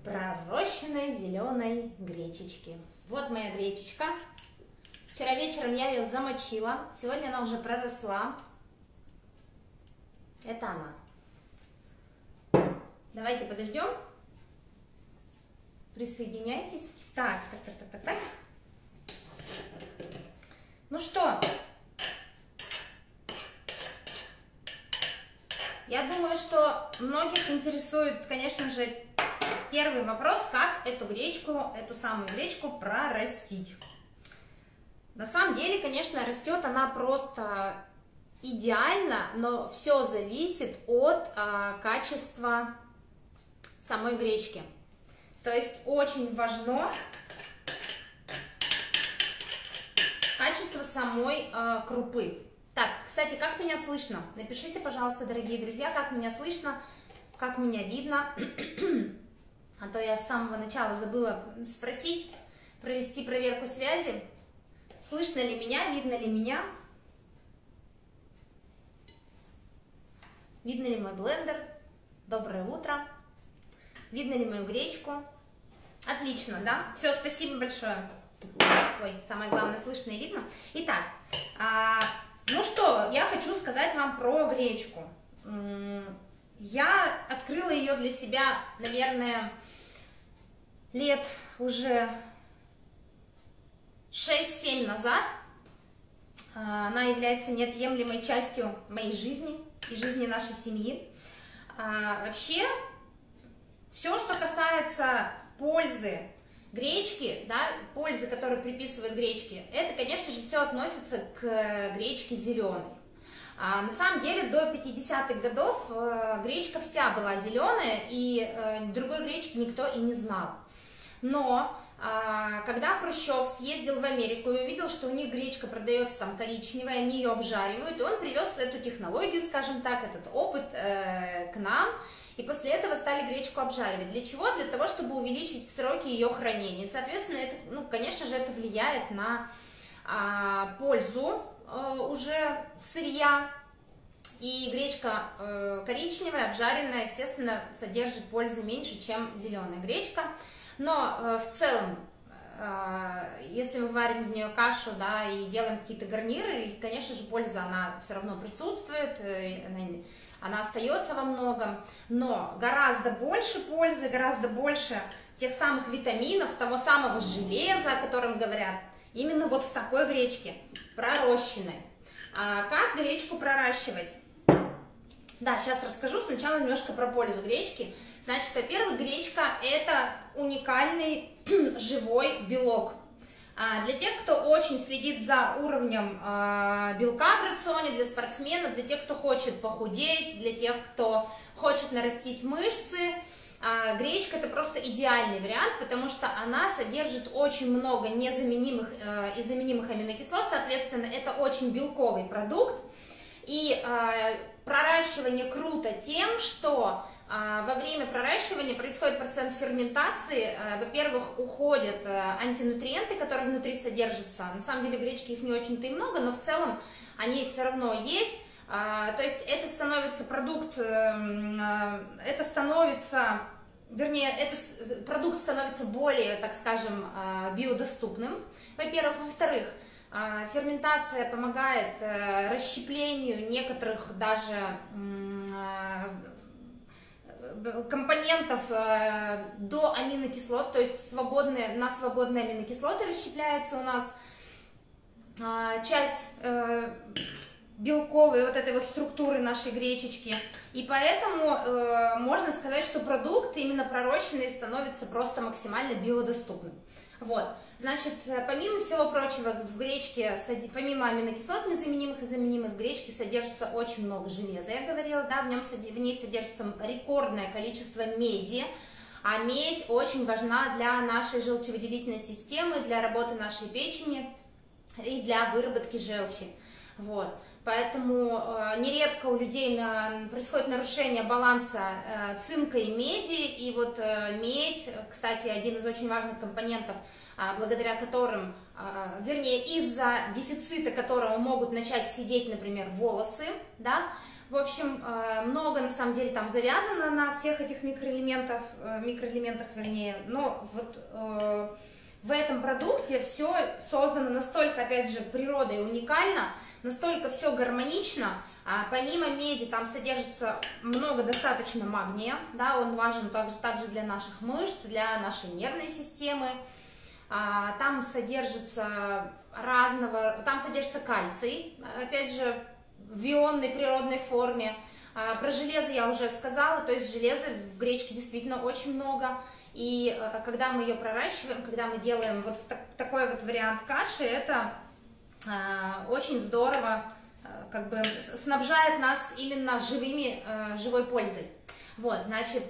пророщенной зеленой гречечки. Вот моя гречечка. Вчера вечером я ее замочила. Сегодня она уже проросла. Это она. Давайте подождем. Присоединяйтесь. Так. Ну что? Я думаю, что многих интересует, конечно же, первый вопрос, как эту самую гречку прорастить. На самом деле, конечно, растет она просто идеально, но все зависит от качества самой гречки. То есть очень важно качество самой крупы. Так, кстати, как меня слышно? Напишите, пожалуйста, дорогие друзья, как меня слышно, как меня видно. А то я с самого начала забыла спросить, провести проверку связи. Слышно ли меня, видно ли меня? Видно ли мой блендер? Доброе утро. Видно ли мою гречку? Отлично, да? Все, спасибо большое. Ой, самое главное, слышно и видно. Итак, ну что, я хочу сказать вам про гречку. Я открыла ее для себя, наверное, лет уже 6-7 назад. Она является неотъемлемой частью моей жизни и жизни нашей семьи. Вообще, все, что касается пользы гречки, да, пользы, которую приписывают гречке, это, конечно же, все относится к гречке зеленой. На самом деле, до 50-х годов гречка вся была зеленая, и другой гречки никто и не знал. Но когда Хрущев съездил в Америку и увидел, что у них гречка продается там коричневая, они ее обжаривают, и он привез эту технологию, скажем так, этот опыт к нам, и после этого стали гречку обжаривать. Для чего? Для того, чтобы увеличить сроки ее хранения. Соответственно, это, ну, конечно же, это влияет на пользу уже сырья. И гречка коричневая, обжаренная, естественно, содержит пользы меньше, чем зеленая гречка. Но в целом, если мы варим из нее кашу, да, и делаем какие-то гарниры, конечно же, польза, она все равно присутствует, она остается во многом, но гораздо больше пользы, гораздо больше тех самых витаминов, того самого железа, о котором говорят, именно вот в такой гречке, пророщенной. Как гречку проращивать? Да, сейчас расскажу. Сначала немножко про пользу гречки. Значит, во-первых, гречка – это уникальный живой белок. Для тех, кто очень следит за уровнем белка в рационе, для спортсменов, для тех, кто хочет похудеть, для тех, кто хочет нарастить мышцы, гречка – это просто идеальный вариант, потому что она содержит очень много незаменимых и заменимых аминокислот, соответственно, это очень белковый продукт. И проращивание круто тем, что во время проращивания происходит процесс ферментации. Во-первых, уходят антинутриенты, которые внутри содержатся. На самом деле в гречке их не очень-то и много, но в целом они все равно есть. То есть это становится продукт, продукт становится более, так скажем, биодоступным, во-первых. Во-вторых, ферментация помогает расщеплению некоторых даже компонентов до аминокислот, то есть на свободные аминокислоты расщепляется у нас часть белковой вот этой вот структуры нашей гречечки, и поэтому можно сказать, что продукт именно пророщенный становится просто максимально биодоступным. Вот, значит, помимо всего прочего, в гречке, помимо аминокислот незаменимых и заменимых, в гречке содержится очень много железа, я говорила, да, в ней содержится рекордное количество меди, а медь очень важна для нашей желчевыделительной системы, для работы нашей печени и для выработки желчи. Вот. Поэтому нередко у людей происходит нарушение баланса цинка и меди, и вот медь, кстати, один из очень важных компонентов, благодаря которым, вернее, из-за дефицита которого могут начать сидеть, например, волосы, да, В общем, много на самом деле там завязано на всех этих микроэлементах, вернее, но вот в этом продукте все создано настолько, опять же, природой уникально, настолько все гармонично. Помимо меди там содержится много достаточно магния, да, он важен также для наших мышц, для нашей нервной системы. Там содержится кальций, опять же, в ионной природной форме. Про железо я уже сказала, то есть железа в гречке действительно очень много. И когда мы ее проращиваем, когда мы делаем вот такой вот вариант каши, это очень здорово как бы снабжает нас именно живой пользой. Вот, значит,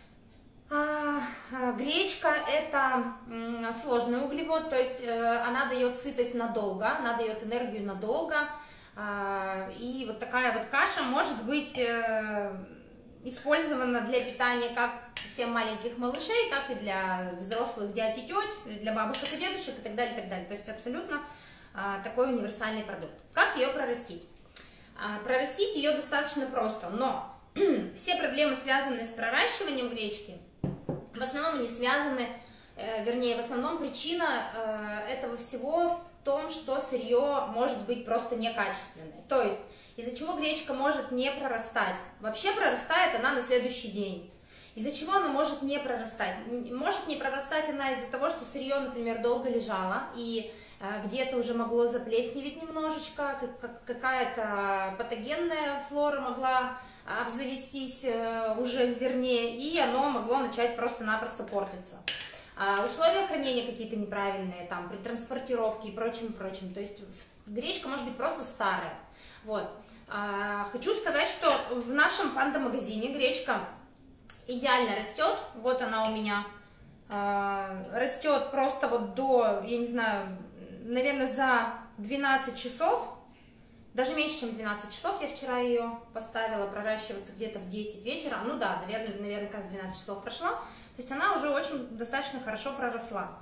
гречка это сложный углевод, то есть она дает сытость надолго, она дает энергию надолго. И вот такая вот каша может быть использована для питания как всем маленьких малышей, так и для взрослых дядь и теть, для бабушек и дедушек и так далее, и так далее. То есть абсолютно такой универсальный продукт. Как ее прорастить? Прорастить ее достаточно просто, но все проблемы, связанные с проращиванием гречки, в основном не связаны, вернее, в основном причина этого всего в том, что сырье может быть просто некачественное. То есть, из-за чего гречка может не прорастать. Вообще прорастает она на следующий день. Из-за чего она может не прорастать? Может не прорастать она из-за того, что сырье, например, долго лежало, и где-то уже могло заплесневеть немножечко, какая-то патогенная флора могла обзавестись уже в зерне, и оно могло начать просто-напросто портиться. Условия хранения какие-то неправильные, там, при транспортировке и прочим. То есть гречка может быть просто старая. Вот. Хочу сказать, что в нашем панда-магазине гречка идеально растет. Вот она у меня растет просто вот до, я не знаю, наверное, за 12 часов. Даже меньше, чем 12 часов я вчера ее поставила проращиваться где-то в 10 вечера. Ну да, наверное, кажется, 12 часов прошла. То есть она уже очень достаточно хорошо проросла.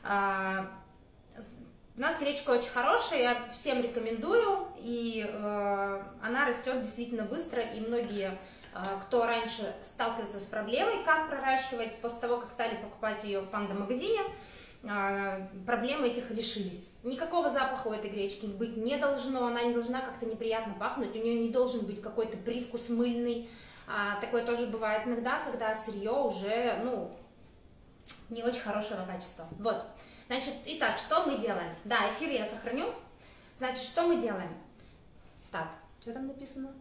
У нас гречка очень хорошая, я всем рекомендую. И она растет действительно быстро. И многие, кто раньше сталкивался с проблемой, как проращивать, после того, как стали покупать ее в панда-магазине, проблемы этих решились. Никакого запаха у этой гречки быть не должно, она не должна как-то неприятно пахнуть, у нее не должен быть какой-то привкус мыльный. Такое тоже бывает иногда, когда сырье уже, ну, не очень хорошего качества. Вот, значит, итак, что мы делаем? Да, эфир я сохраню. Значит, что мы делаем? Так, что там написано?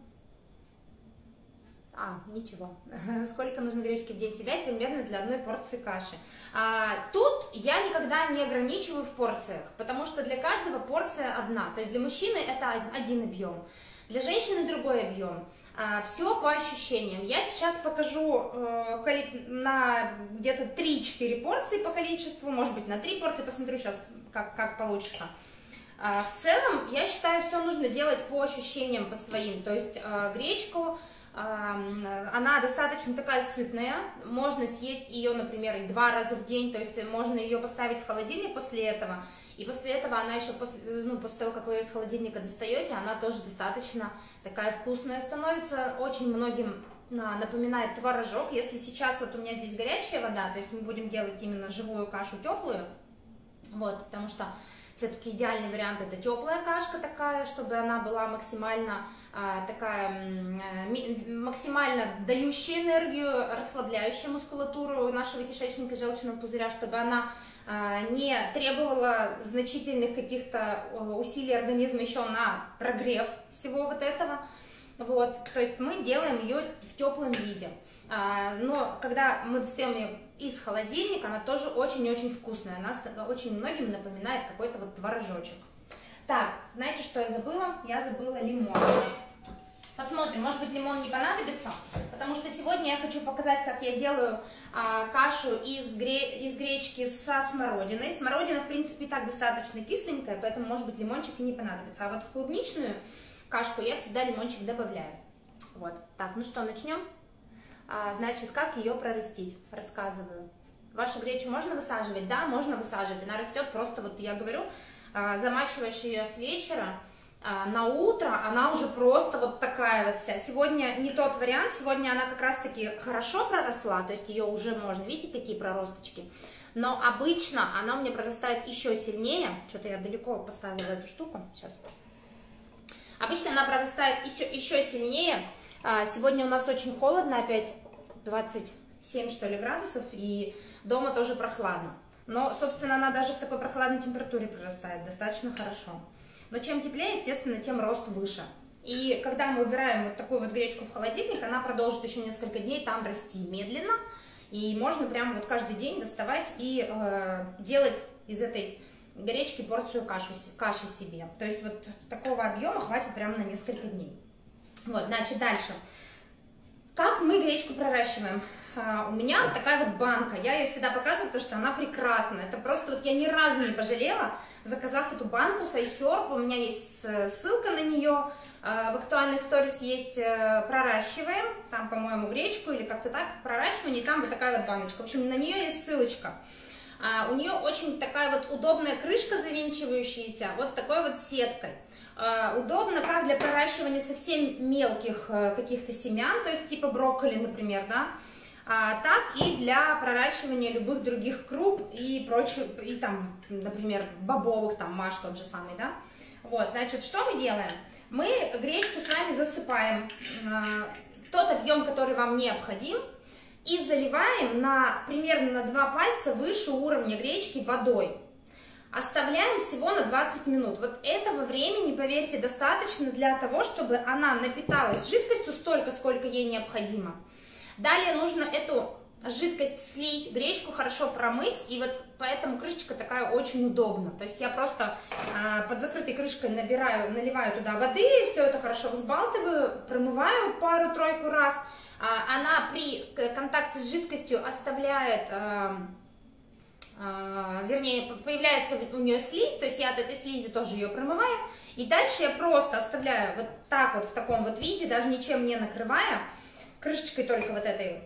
Ничего. Сколько нужно гречки в день съедать примерно для одной порции каши. Тут я никогда не ограничиваю в порциях, потому что для каждого порция одна. То есть для мужчины это один объем, для женщины другой объем. Все по ощущениям. Я сейчас покажу на где-то 3-4 порции по количеству, может быть на 3 порции, посмотрю сейчас, как получится. В целом, я считаю, все нужно делать по ощущениям, по своим. То есть гречку, она достаточно такая сытная, можно съесть ее, например, и 2 раза в день, то есть можно ее поставить в холодильник после этого, и после этого она еще, после того, как вы ее из холодильника достаете, она тоже достаточно такая вкусная становится, очень многим напоминает творожок. Если сейчас вот у меня здесь горячая вода, то есть мы будем делать именно живую кашу теплую, вот, потому что все-таки идеальный вариант это теплая кашка такая, чтобы она была максимально максимально дающая энергию, расслабляющая мускулатуру нашего кишечника, желчного пузыря, чтобы она не требовала значительных каких-то усилий организма еще на прогрев всего вот этого. Вот, то есть мы делаем ее в теплом виде. Но когда мы достаем ее из холодильника, она тоже очень-очень вкусная. Она очень многим напоминает какой-то вот творожочек. Так, знаете, что я забыла? Я забыла лимон. Посмотрим, может быть, лимон не понадобится, потому что сегодня я хочу показать, как я делаю кашу из гречки со смородиной. Смородина, в принципе, и так достаточно кисленькая, поэтому, может быть, лимончик и не понадобится. А вот в клубничную кашку я всегда лимончик добавляю. Вот. Так, ну что, начнем? Значит, как ее прорастить? Рассказываю. Вашу гречу можно высаживать? Да, можно высаживать. Она растет просто, вот я говорю, замачиваешь ее с вечера, на утро она уже просто вот такая вот вся. Сегодня не тот вариант, сегодня она как раз-таки хорошо проросла, то есть ее уже можно, видите, какие проросточки. Но обычно она у меня прорастает еще сильнее. Что-то я далеко поставила эту штуку. Сейчас. Обычно она прорастает еще сильнее. Сегодня у нас очень холодно, опять 27, что ли, градусов, и дома тоже прохладно. Но, собственно, она даже в такой прохладной температуре прорастает достаточно хорошо. Но чем теплее, естественно, тем рост выше. И когда мы убираем вот такую вот гречку в холодильник, она продолжит еще несколько дней там расти медленно. И можно прямо вот каждый день доставать и делать из этой гречки порцию каши себе. То есть вот такого объема хватит прямо на несколько дней. Вот, значит, дальше. Как мы гречку проращиваем? У меня вот такая вот банка, я ее всегда показываю, потому что она прекрасная. Это просто вот я ни разу не пожалела, заказав эту банку с iHerb, у меня есть ссылка на нее, в актуальных сторис есть проращиваем, там, по-моему, гречку или как-то так, проращивание, и там вот такая вот баночка. В общем, на нее есть ссылочка. У нее очень такая вот удобная крышка завинчивающаяся, вот с такой вот сеткой. Удобно как для проращивания совсем мелких каких-то семян, то есть типа брокколи, например, да, так и для проращивания любых других круп и прочих, и там, например, бобовых, там, маш тот же самый, да. Вот, значит, что мы делаем? Мы гречку с вами засыпаем тот объем, который вам необходим, и заливаем примерно на 2 пальца выше уровня гречки водой. Оставляем всего на 20 минут. Вот этого времени, поверьте, достаточно для того, чтобы она напиталась жидкостью столько, сколько ей необходимо. Далее нужно эту жидкость слить, гречку хорошо промыть, и вот поэтому крышечка такая очень удобна. То есть я просто под закрытой крышкой наливаю туда воды, все это хорошо взбалтываю, промываю пару-тройку раз. Она при контакте с жидкостью оставляет, вернее, появляется у нее слизь, то есть я от этой слизи тоже ее промываю. И дальше я просто оставляю вот так вот в таком вот виде, даже ничем не накрывая, крышечкой только вот этой,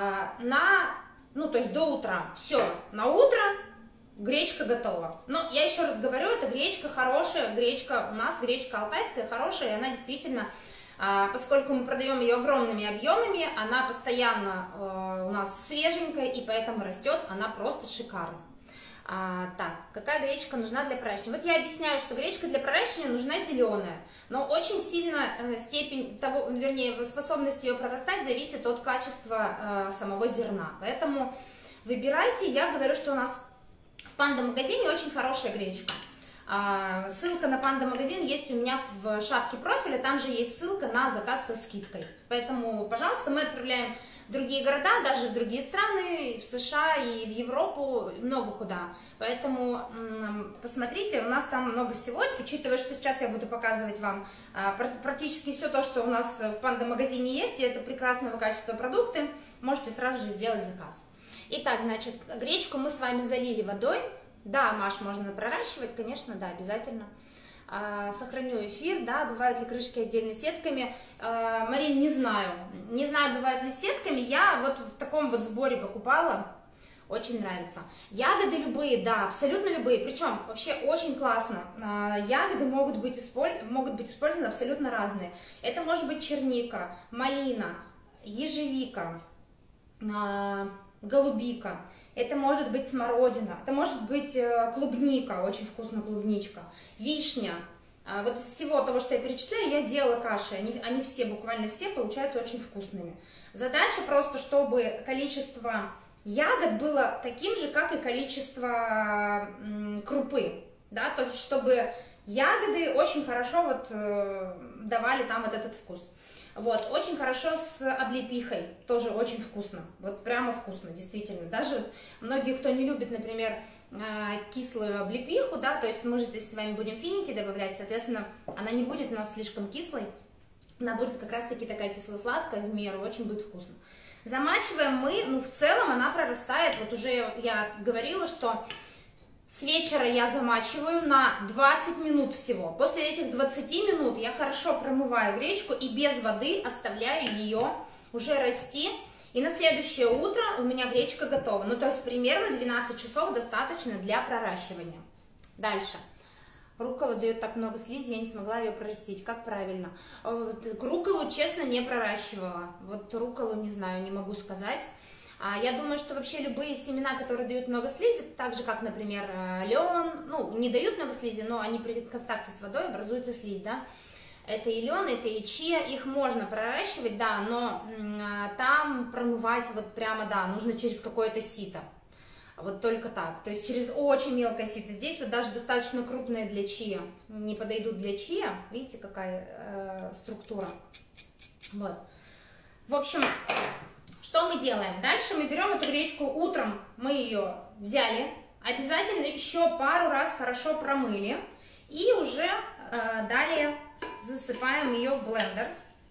то есть до утра. Все, на утро гречка готова. Но я еще раз говорю, это гречка хорошая, гречка у нас, гречка алтайская хорошая, и она действительно, поскольку мы продаем ее огромными объемами, она постоянно у нас свеженькая, и поэтому растет она просто шикарно. Так, какая гречка нужна для проращивания? Вот я объясняю, что гречка для проращивания нужна зеленая, но очень сильно степень того, вернее, способность ее прорастать зависит от качества самого зерна. Поэтому выбирайте. Я говорю, что у нас в Панда-магазине очень хорошая гречка. Ссылка на Панда-магазин есть у меня в шапке профиля, там же есть ссылка на заказ со скидкой. Поэтому, пожалуйста, мы отправляем в другие города, даже в другие страны, в США и в Европу, много куда. Поэтому посмотрите, у нас там много всего, учитывая, что сейчас я буду показывать вам практически все то, что у нас в Панда-магазине есть, и это прекрасного качества продукты, можете сразу же сделать заказ. Итак, значит, гречку мы с вами залили водой. Да, Маш, можно проращивать, конечно, да, обязательно. Сохраню эфир, да, бывают ли крышки отдельно сетками. Марин, не знаю, бывают ли сетками, я вот в таком вот сборе покупала, очень нравится. Ягоды любые, да, абсолютно любые, причем вообще очень классно. Ягоды могут быть использованы абсолютно разные. Это может быть черника, малина, ежевика, голубика. Это может быть смородина, это может быть клубника, очень вкусная клубничка, вишня. Вот из всего того, что я перечисляю, я делала каши, они все, буквально все, получаются очень вкусными. Задача просто, чтобы количество ягод было таким же, как и количество крупы, да, то есть чтобы ягоды очень хорошо вот давали там вот этот вкус. Вот, очень хорошо с облепихой, тоже очень вкусно, вот прямо вкусно, действительно. Даже многие, кто не любит, например, кислую облепиху, да, то есть мы же здесь с вами будем финики добавлять, соответственно, она не будет у нас слишком кислой, она будет как раз-таки такая кисло-сладкая, в меру, очень будет вкусно. Замачиваем мы, в целом она прорастает, вот уже я говорила, что с вечера я замачиваю на 20 минут всего. После этих 20 минут я хорошо промываю гречку и без воды оставляю ее уже расти. И на следующее утро у меня гречка готова. То есть примерно 12 часов достаточно для проращивания. Дальше. Руккола дает так много слизи, я не смогла ее прорастить. Как правильно? Рукколу, честно, не проращивала. Вот рукколу, не знаю, не могу сказать. Я думаю, что вообще любые семена, которые дают много слизи, так же, как, например, лен, ну, не дают много слизи, но они при контакте с водой образуется слизь, да. Это и лен, это и чиа, их можно проращивать, да, но там промывать вот прямо, да, нужно через какое-то сито. Вот только так, то есть через очень мелкое сито. Здесь вот даже достаточно крупные для чиа не подойдут для чиа. Видите, какая структура. Вот. В общем, что мы делаем? Дальше мы берем эту гречку, утром мы ее взяли, обязательно еще пару раз хорошо промыли и уже далее засыпаем ее в блендер.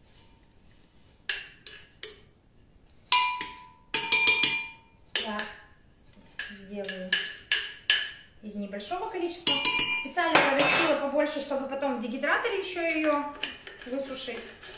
Я сделаю из небольшого количества. Специально прорастила побольше, чтобы потом в дегидраторе еще ее высушить.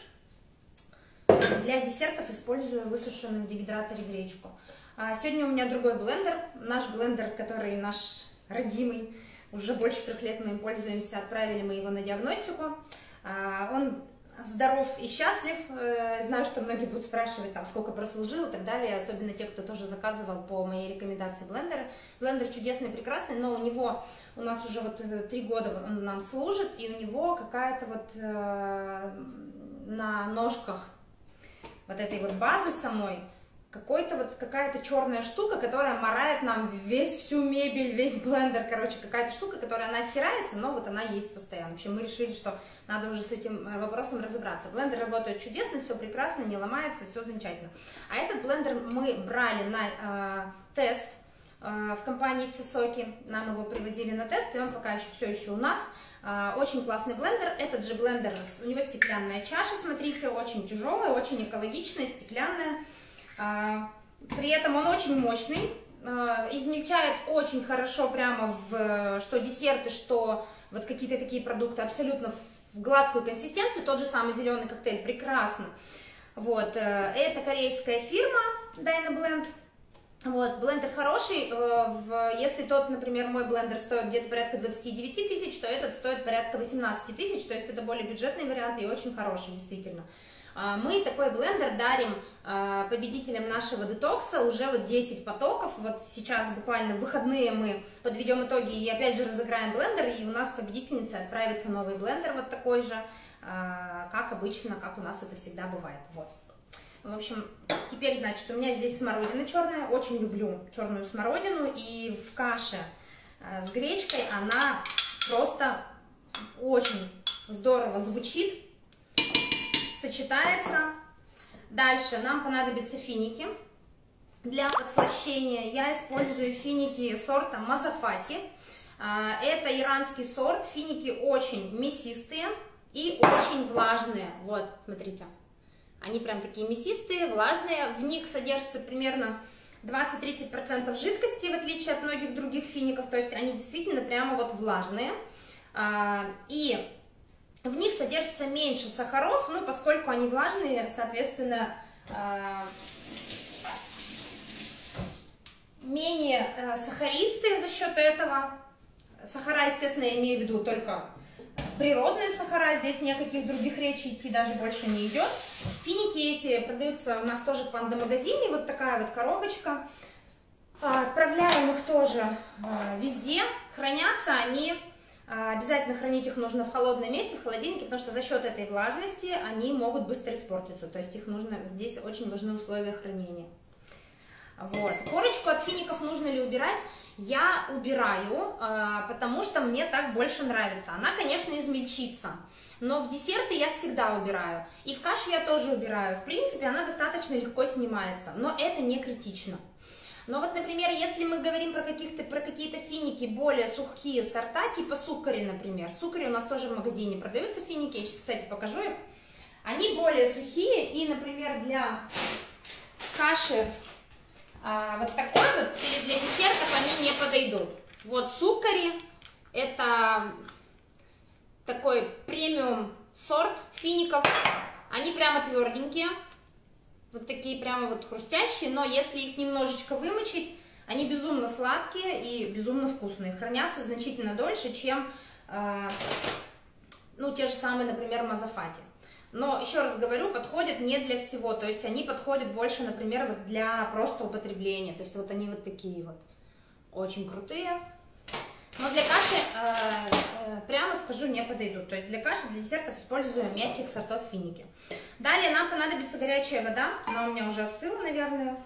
Для десертов использую высушенную в дегидраторе гречку. Сегодня у меня другой блендер. Наш блендер, который наш родимый, уже больше 3 лет мы им пользуемся. Отправили мы его на диагностику. Он здоров и счастлив. Знаю, что многие будут спрашивать, там, сколько прослужил и так далее. Особенно те, кто тоже заказывал по моей рекомендации блендеры. Блендер чудесный, прекрасный, но у нас уже вот 3 года он нам служит. И у него какая-то вот на ножках вот этой вот базы самой, какая-то черная штука, которая морает нам всю мебель, весь блендер, короче, какая-то штука, которая она оттирается, но вот она есть постоянно. В общем, мы решили, что надо уже с этим вопросом разобраться. Блендер работает чудесно, все прекрасно, не ломается, все замечательно. А этот блендер мы брали на тест в компании «Все соки», нам его привозили на тест, и он пока все еще у нас. Очень классный блендер. Этот же блендер, у него стеклянная чаша, смотрите, очень тяжелая, очень экологичная, стеклянная. При этом он очень мощный, измельчает очень хорошо прямо в что десерты, что вот какие-то такие продукты, абсолютно в гладкую консистенцию. Тот же самый зеленый коктейль, прекрасно. Вот, это корейская фирма Dynablend. Вот, блендер хороший, если тот, например, мой блендер стоит где-то порядка 29 тысяч, то этот стоит порядка 18 тысяч, то есть это более бюджетный вариант и очень хороший, действительно. Мы такой блендер дарим победителям нашего детокса, уже вот 10 потоков, вот сейчас буквально в выходные мы подведем итоги и опять же разыграем блендер, и у нас победительница отправится новый блендер вот такой же, как обычно, как у нас это всегда бывает, вот. В общем, теперь, значит, у меня здесь смородина черная, очень люблю черную смородину, и в каше с гречкой она просто очень здорово звучит, сочетается. Дальше нам понадобятся финики. Для подслащения я использую финики сорта Мазафати. Это иранский сорт, финики очень мясистые и очень влажные, вот, смотрите. Они прям такие мясистые, влажные, в них содержится примерно 20-30% жидкости, в отличие от многих других фиников, то есть они действительно прямо вот влажные. И в них содержится меньше сахаров, ну, поскольку они влажные, соответственно, менее сахаристые за счет этого. Сахара, естественно, я имею в виду только природные сахара, здесь ни о каких других речи идти даже больше не идет. Финики эти продаются у нас тоже в панда-магазине, вот такая вот коробочка. Отправляем их тоже везде, хранятся они, обязательно хранить их нужно в холодном месте, в холодильнике, потому что за счет этой влажности они могут быстро испортиться, то есть их нужно, здесь очень важны условия хранения. Вот. Корочку от фиников нужно ли убирать? Я убираю, потому что мне так больше нравится. Она, конечно, измельчится, но в десерты я всегда убираю. И в кашу я тоже убираю. В принципе, она достаточно легко снимается, но это не критично. Но вот, например, если мы говорим про какие-то финики более сухие сорта, типа сукари, например. Сукари у нас тоже в магазине продаются финики, я сейчас, кстати, покажу их. Они более сухие, и, например, для каши вот такой вот, или для десертов они не подойдут. Вот сукари, это такой премиум сорт фиников, они прямо тверденькие, вот такие прямо вот хрустящие, но если их немножечко вымочить, они безумно сладкие и безумно вкусные, хранятся значительно дольше, чем ну, те же самые, например, Мазафати. Но, еще раз говорю, подходят не для всего, то есть они подходят больше, например, вот для просто употребления, то есть вот они вот такие вот, очень крутые. Но для каши, прямо скажу, не подойдут. То есть для каши, для десертов использую мягких сортов финики. Далее нам понадобится горячая вода. Она у меня уже остыла, наверное.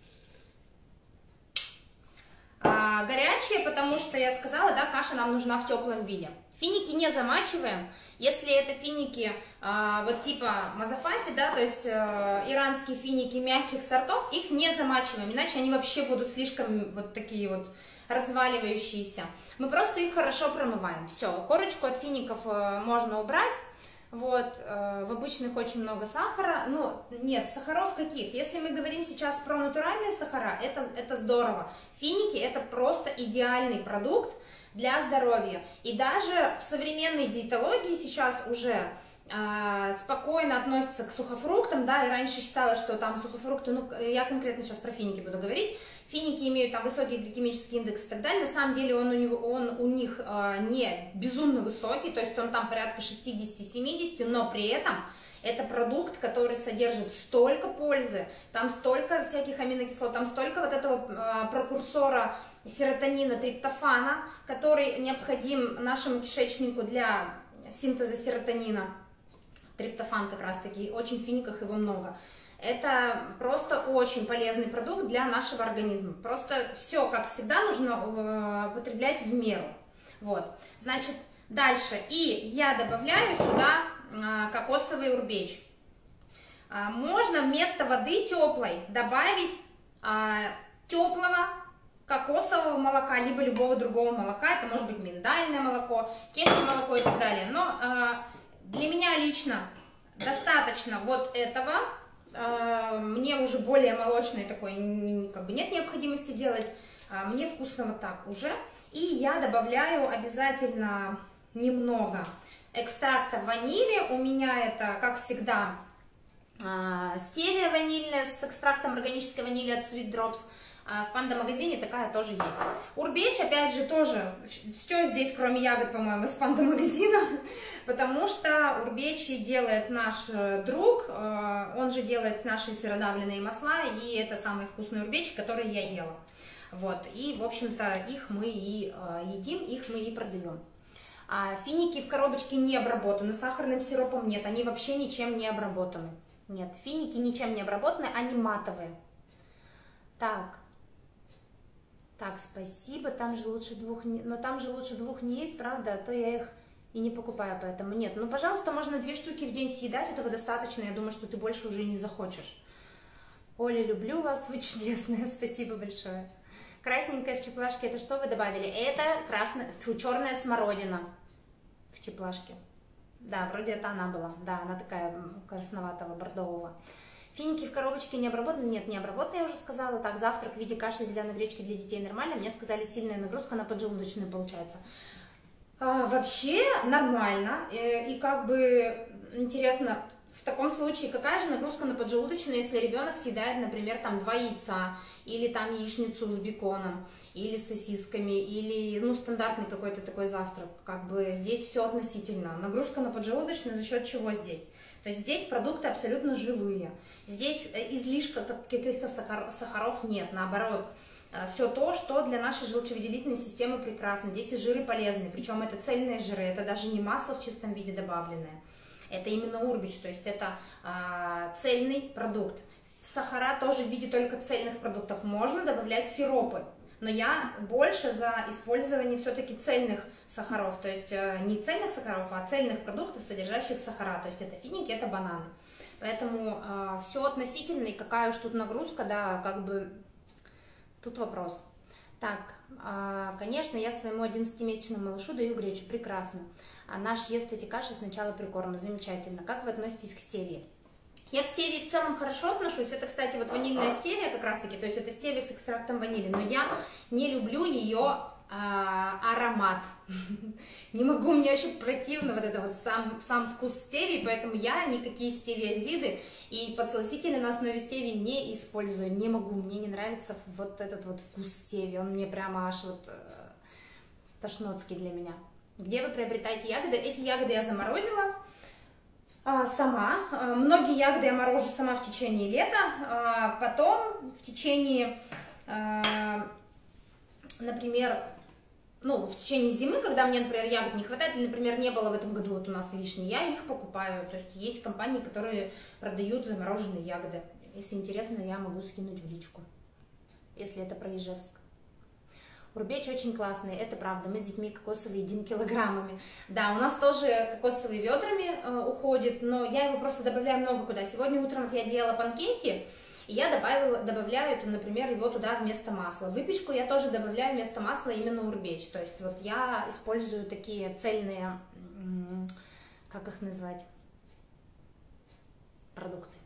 Горячая, потому что я сказала, да, каша нам нужна в теплом виде. Финики не замачиваем. Если это финики вот типа Мазафати, да, то есть иранские финики мягких сортов, их не замачиваем, иначе они вообще будут слишком вот такие вот разваливающиеся. Мы просто их хорошо промываем. Все, корочку от фиников можно убрать. Вот, в обычных очень много сахара. Ну, нет, сахаров каких? Если мы говорим сейчас про натуральные сахара, это здорово. Финики это просто идеальный продукт для здоровья. И даже в современной диетологии сейчас уже спокойно относятся к сухофруктам, да, и раньше считала, что там сухофрукты, ну, я конкретно сейчас про финики буду говорить, финики имеют там высокий гликемический индекс и так далее, на самом деле он у них не безумно высокий, то есть он там порядка 60-70, но при этом это продукт, который содержит столько пользы, там столько всяких аминокислот, там столько вот этого прокурсора серотонина, триптофана, который необходим нашему кишечнику для синтеза серотонина. Триптофан как раз таки, очень в финиках его много. Это просто очень полезный продукт для нашего организма. Просто все, как всегда, нужно употреблять в меру. Вот, значит, дальше. И я добавляю сюда кокосовый урбеч. Можно вместо воды теплой добавить теплого кокосового молока, либо любого другого молока. Это может быть миндальное молоко, кешью молоко и так далее. Но для меня лично достаточно вот этого. Мне уже более молочный такой, как бы нет необходимости делать. Мне вкусно вот так уже. И я добавляю обязательно немного экстракта ванили. У меня это, как всегда, стевия ванильная с экстрактом органической ванили от Sweet Drops. В панда-магазине такая тоже есть. Урбеч, опять же, тоже, все здесь, кроме ягод, по-моему, из панда-магазина, потому что урбеч делает наш друг, он же делает наши сыродавленные масла, и это самый вкусный урбеч, который я ела. Вот, и, в общем-то, их мы и едим, их мы и продаем. Финики в коробочке не обработаны, сахарным сиропом нет, они вообще ничем не обработаны. Нет, финики ничем не обработаны, они матовые. Так, спасибо, там же лучше двух не есть, правда, а то я их и не покупаю, поэтому нет. Ну, пожалуйста, можно 2 штуки в день съедать, этого достаточно, я думаю, что ты больше уже не захочешь. Оля, люблю вас, вы чудесная, спасибо большое. Красненькая в чеплашке, это что вы добавили? Это черная смородина в чеплашке. Да, вроде это она была, да, она такая красноватого, бордового. Финики в коробочке не обработаны? Нет, не обработаны, я уже сказала. Так, завтрак в виде каши зеленой гречки для детей нормально. Мне сказали, сильная нагрузка на поджелудочную получается. Вообще нормально. И как бы интересно, в таком случае, какая же нагрузка на поджелудочную, если ребенок съедает, например, там 2 яйца, или там яичницу с беконом, или с сосисками, или, ну, стандартный какой-то такой завтрак. Как бы здесь все относительно. Нагрузка на поджелудочную за счет чего здесь? То есть здесь продукты абсолютно живые. Здесь излишка каких-то сахаров нет, наоборот. Все то, что для нашей желчевыделительной системы прекрасно. Здесь и жиры полезны, причем это цельные жиры, это даже не масло в чистом виде добавленное. Это именно урбич, то есть это цельный продукт. В сахара тоже в виде только цельных продуктов можно добавлять сиропы. Но я больше за использование все-таки цельных сахаров, то есть не цельных сахаров, а цельных продуктов, содержащих сахара, то есть это финики, это бананы. Поэтому все относительно, и какая уж тут нагрузка, да, как бы тут вопрос. Так, конечно, я своему 11-месячному малышу даю гречу, прекрасно. Наш ест эти каши с начала прикорма, замечательно. Как вы относитесь к стевии? Я к стевии в целом хорошо отношусь. Это, кстати, вот ванильная стевия как раз-таки, то есть это стевия с экстрактом ванили, но я не люблю ее аромат. Не могу, мне очень противно вот это вот сам вкус стевии, поэтому я никакие стевиазиды и подсластители на основе стевии не использую. Не могу, мне не нравится вот этот вот вкус стевии, он мне прямо аж вот тошнотский для меня. Где вы приобретаете ягоды? Эти ягоды я заморозила сама. Многие ягоды я морожу сама в течение лета. Потом в течение, например, в течение зимы, когда мне, например, ягод не хватает, или, например, не было в этом году вот у нас вишни, я их покупаю. То есть есть компании, которые продают замороженные ягоды. Если интересно, я могу скинуть в личку, если это про Ижевск. Урбеч очень классный, это правда. Мы с детьми кокосовые едим килограммами. Да, у нас тоже кокосовый ведрами уходит, но я его просто добавляю много куда. Сегодня утром я делала панкейки, и я добавляю, например, его туда вместо масла. В выпечку я тоже добавляю вместо масла именно урбеч. То есть вот я использую такие цельные, как их назвать, продукты.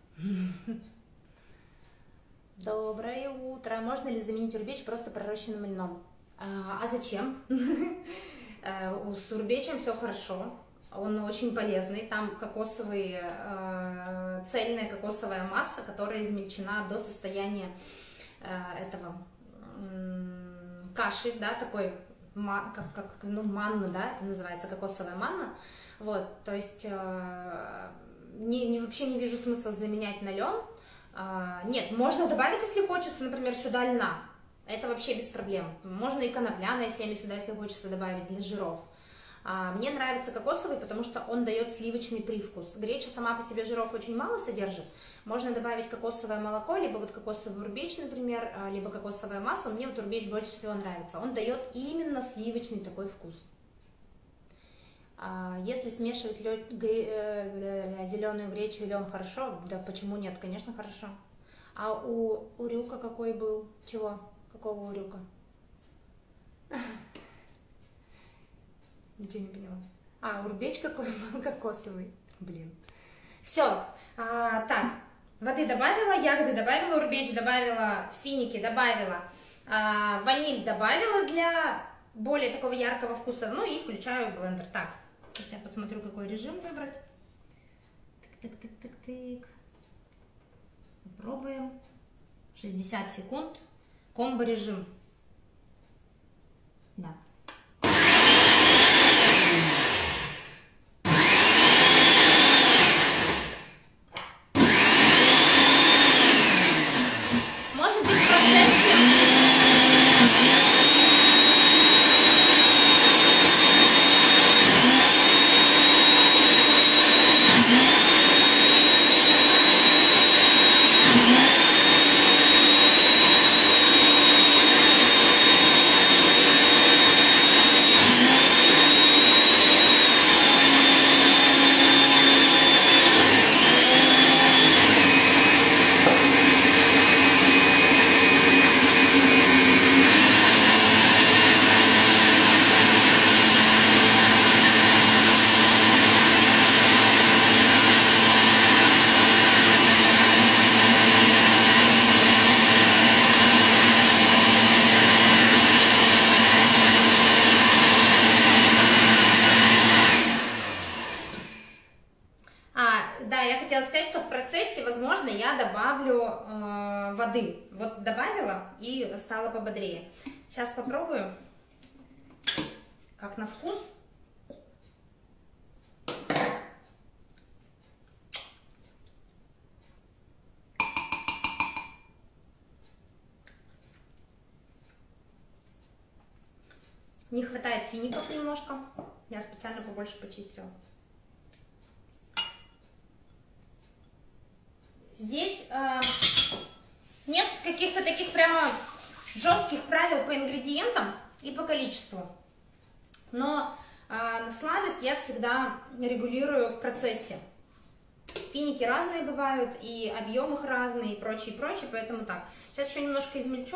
Доброе утро. Можно ли заменить урбеч просто пророщенным льном? А зачем? С урбечем все хорошо, он очень полезный, там цельная кокосовая масса, которая измельчена до состояния этого каши, да, такой, манна, да, это называется кокосовая манна, вот, то есть вообще не вижу смысла заменять на лен. Нет, можно добавить, если хочется, например, сюда льна. Это вообще без проблем. Можно и конопляное семя сюда, если хочется, добавить для жиров. Мне нравится кокосовый, потому что он дает сливочный привкус. Греча сама по себе жиров очень мало содержит. Можно добавить кокосовое молоко, либо вот кокосовый урбеч, например, либо кокосовое масло. Мне вот урбеч больше всего нравится. Он дает именно сливочный такой вкус. Если смешивать зеленую гречу и лен, хорошо? Да почему нет? Конечно, хорошо. А у урюка какой был? Чего? Какого урюка? Ничего не поняла. Урбеч какой был кокосовый. Блин. Все. Так, воды добавила, ягоды добавила, урбеч добавила, финики добавила, ваниль добавила для более такого яркого вкуса. Ну и включаю блендер. Так, сейчас я посмотрю, какой режим выбрать. Тык. Попробуем. 60 секунд. Комбо режим. Да. Может быть, в процессе возможно, я добавлю воды. Вот добавила и стало пободрее. Сейчас попробую, как на вкус. Не хватает фиников немножко. Я специально побольше почистила. Здесь нет каких-то таких прямо жестких правил по ингредиентам и по количеству. Но сладость я всегда регулирую в процессе. Финики разные бывают, и объем их разный, и прочее, поэтому так. Сейчас еще немножко измельчу.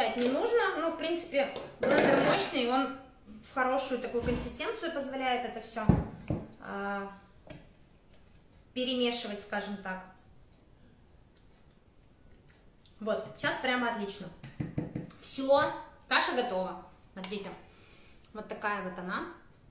Блендить не нужно, но, в принципе, блендер мощный, он в хорошую такую консистенцию позволяет это все перемешивать, скажем так. Вот, сейчас прямо отлично. Все, каша готова. Смотрите, вот такая вот она.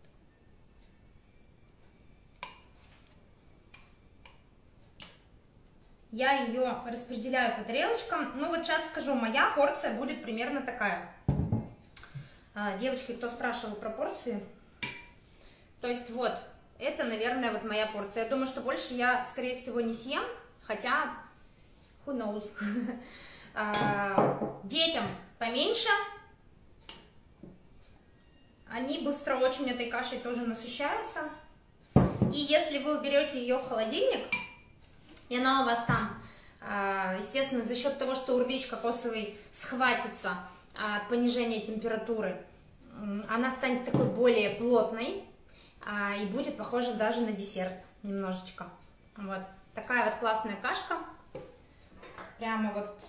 Я ее распределяю по тарелочкам. Ну вот сейчас скажу, моя порция будет примерно такая. Девочки, кто спрашивал про порции, то есть вот, это, наверное, вот моя порция. Я думаю, что больше я, скорее всего, не съем, хотя, who knows. Детям поменьше, они быстро очень этой кашей тоже насыщаются. И если вы уберете ее в холодильник, и она у вас там, естественно, за счет того, что урбеч кокосовый схватится от понижения температуры, она станет такой более плотной и будет похожа даже на десерт немножечко. Вот такая вот классная кашка. Прямо вот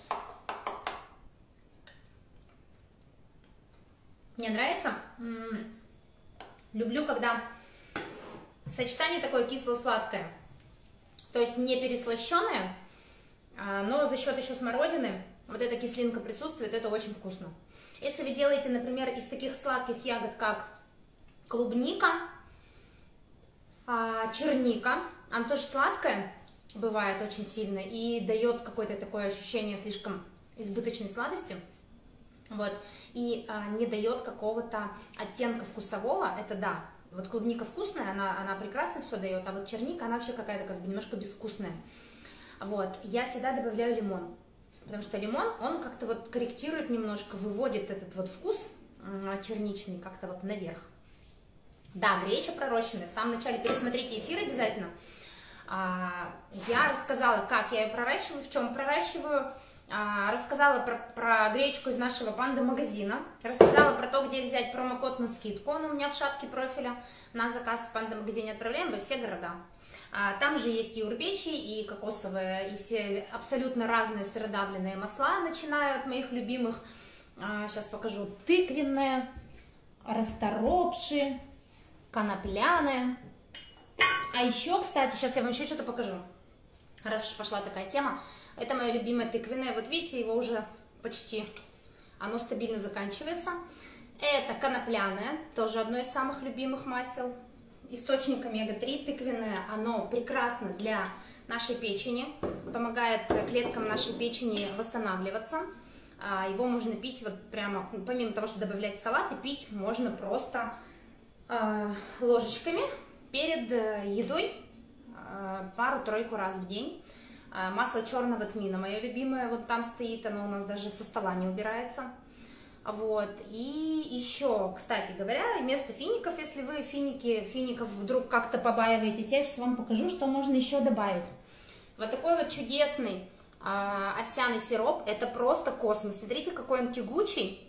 мне нравится. Люблю, когда сочетание такое кисло-сладкое. То есть не переслащенное, но за счет еще смородины вот эта кислинка присутствует, это очень вкусно. Если вы делаете, например, из таких сладких ягод, как клубника, черника, она тоже сладкая бывает очень сильно и дает какое-то такое ощущение слишком избыточной сладости, вот, и не дает какого-то оттенка вкусового, это да. Вот клубника вкусная, она прекрасно все дает, а вот черника, она вообще какая-то как бы немножко безвкусная. Вот, я всегда добавляю лимон, потому что лимон, он как-то вот корректирует немножко, выводит этот вот вкус черничный как-то вот наверх. Да, греча пророщенная, в самом начале пересмотрите эфир обязательно. Я рассказала, как я ее проращиваю, в чем проращиваю. Рассказала про гречку из нашего панда-магазина, рассказала про то, где взять промокод на скидку, он у меня в шапке профиля, на заказ в панда-магазине отправляем во все города. Там же есть и урбечи, и кокосовые, и все абсолютно разные сыродавленные масла, начиная от моих любимых, сейчас покажу, тыквенные, расторопшие, конопляные. А еще, кстати, сейчас я вам еще что-то покажу, раз уж пошла такая тема. Это мое любимое тыквенное, вот видите, его уже почти, оно стабильно заканчивается. Это конопляное, тоже одно из самых любимых масел, источник омега-3, тыквенное, оно прекрасно для нашей печени, помогает клеткам нашей печени восстанавливаться. Его можно пить вот прямо, помимо того, что добавлять в салат, и пить можно просто ложечками перед едой пару-тройку раз в день. Масло черного тмина, мое любимое, вот там стоит, оно у нас даже со стола не убирается. Вот, и еще, кстати говоря, вместо фиников, если вы фиников вдруг как-то побаиваетесь, я сейчас вам покажу, что можно еще добавить. Вот такой вот чудесный овсяный сироп, это просто космос. Смотрите, какой он тягучий.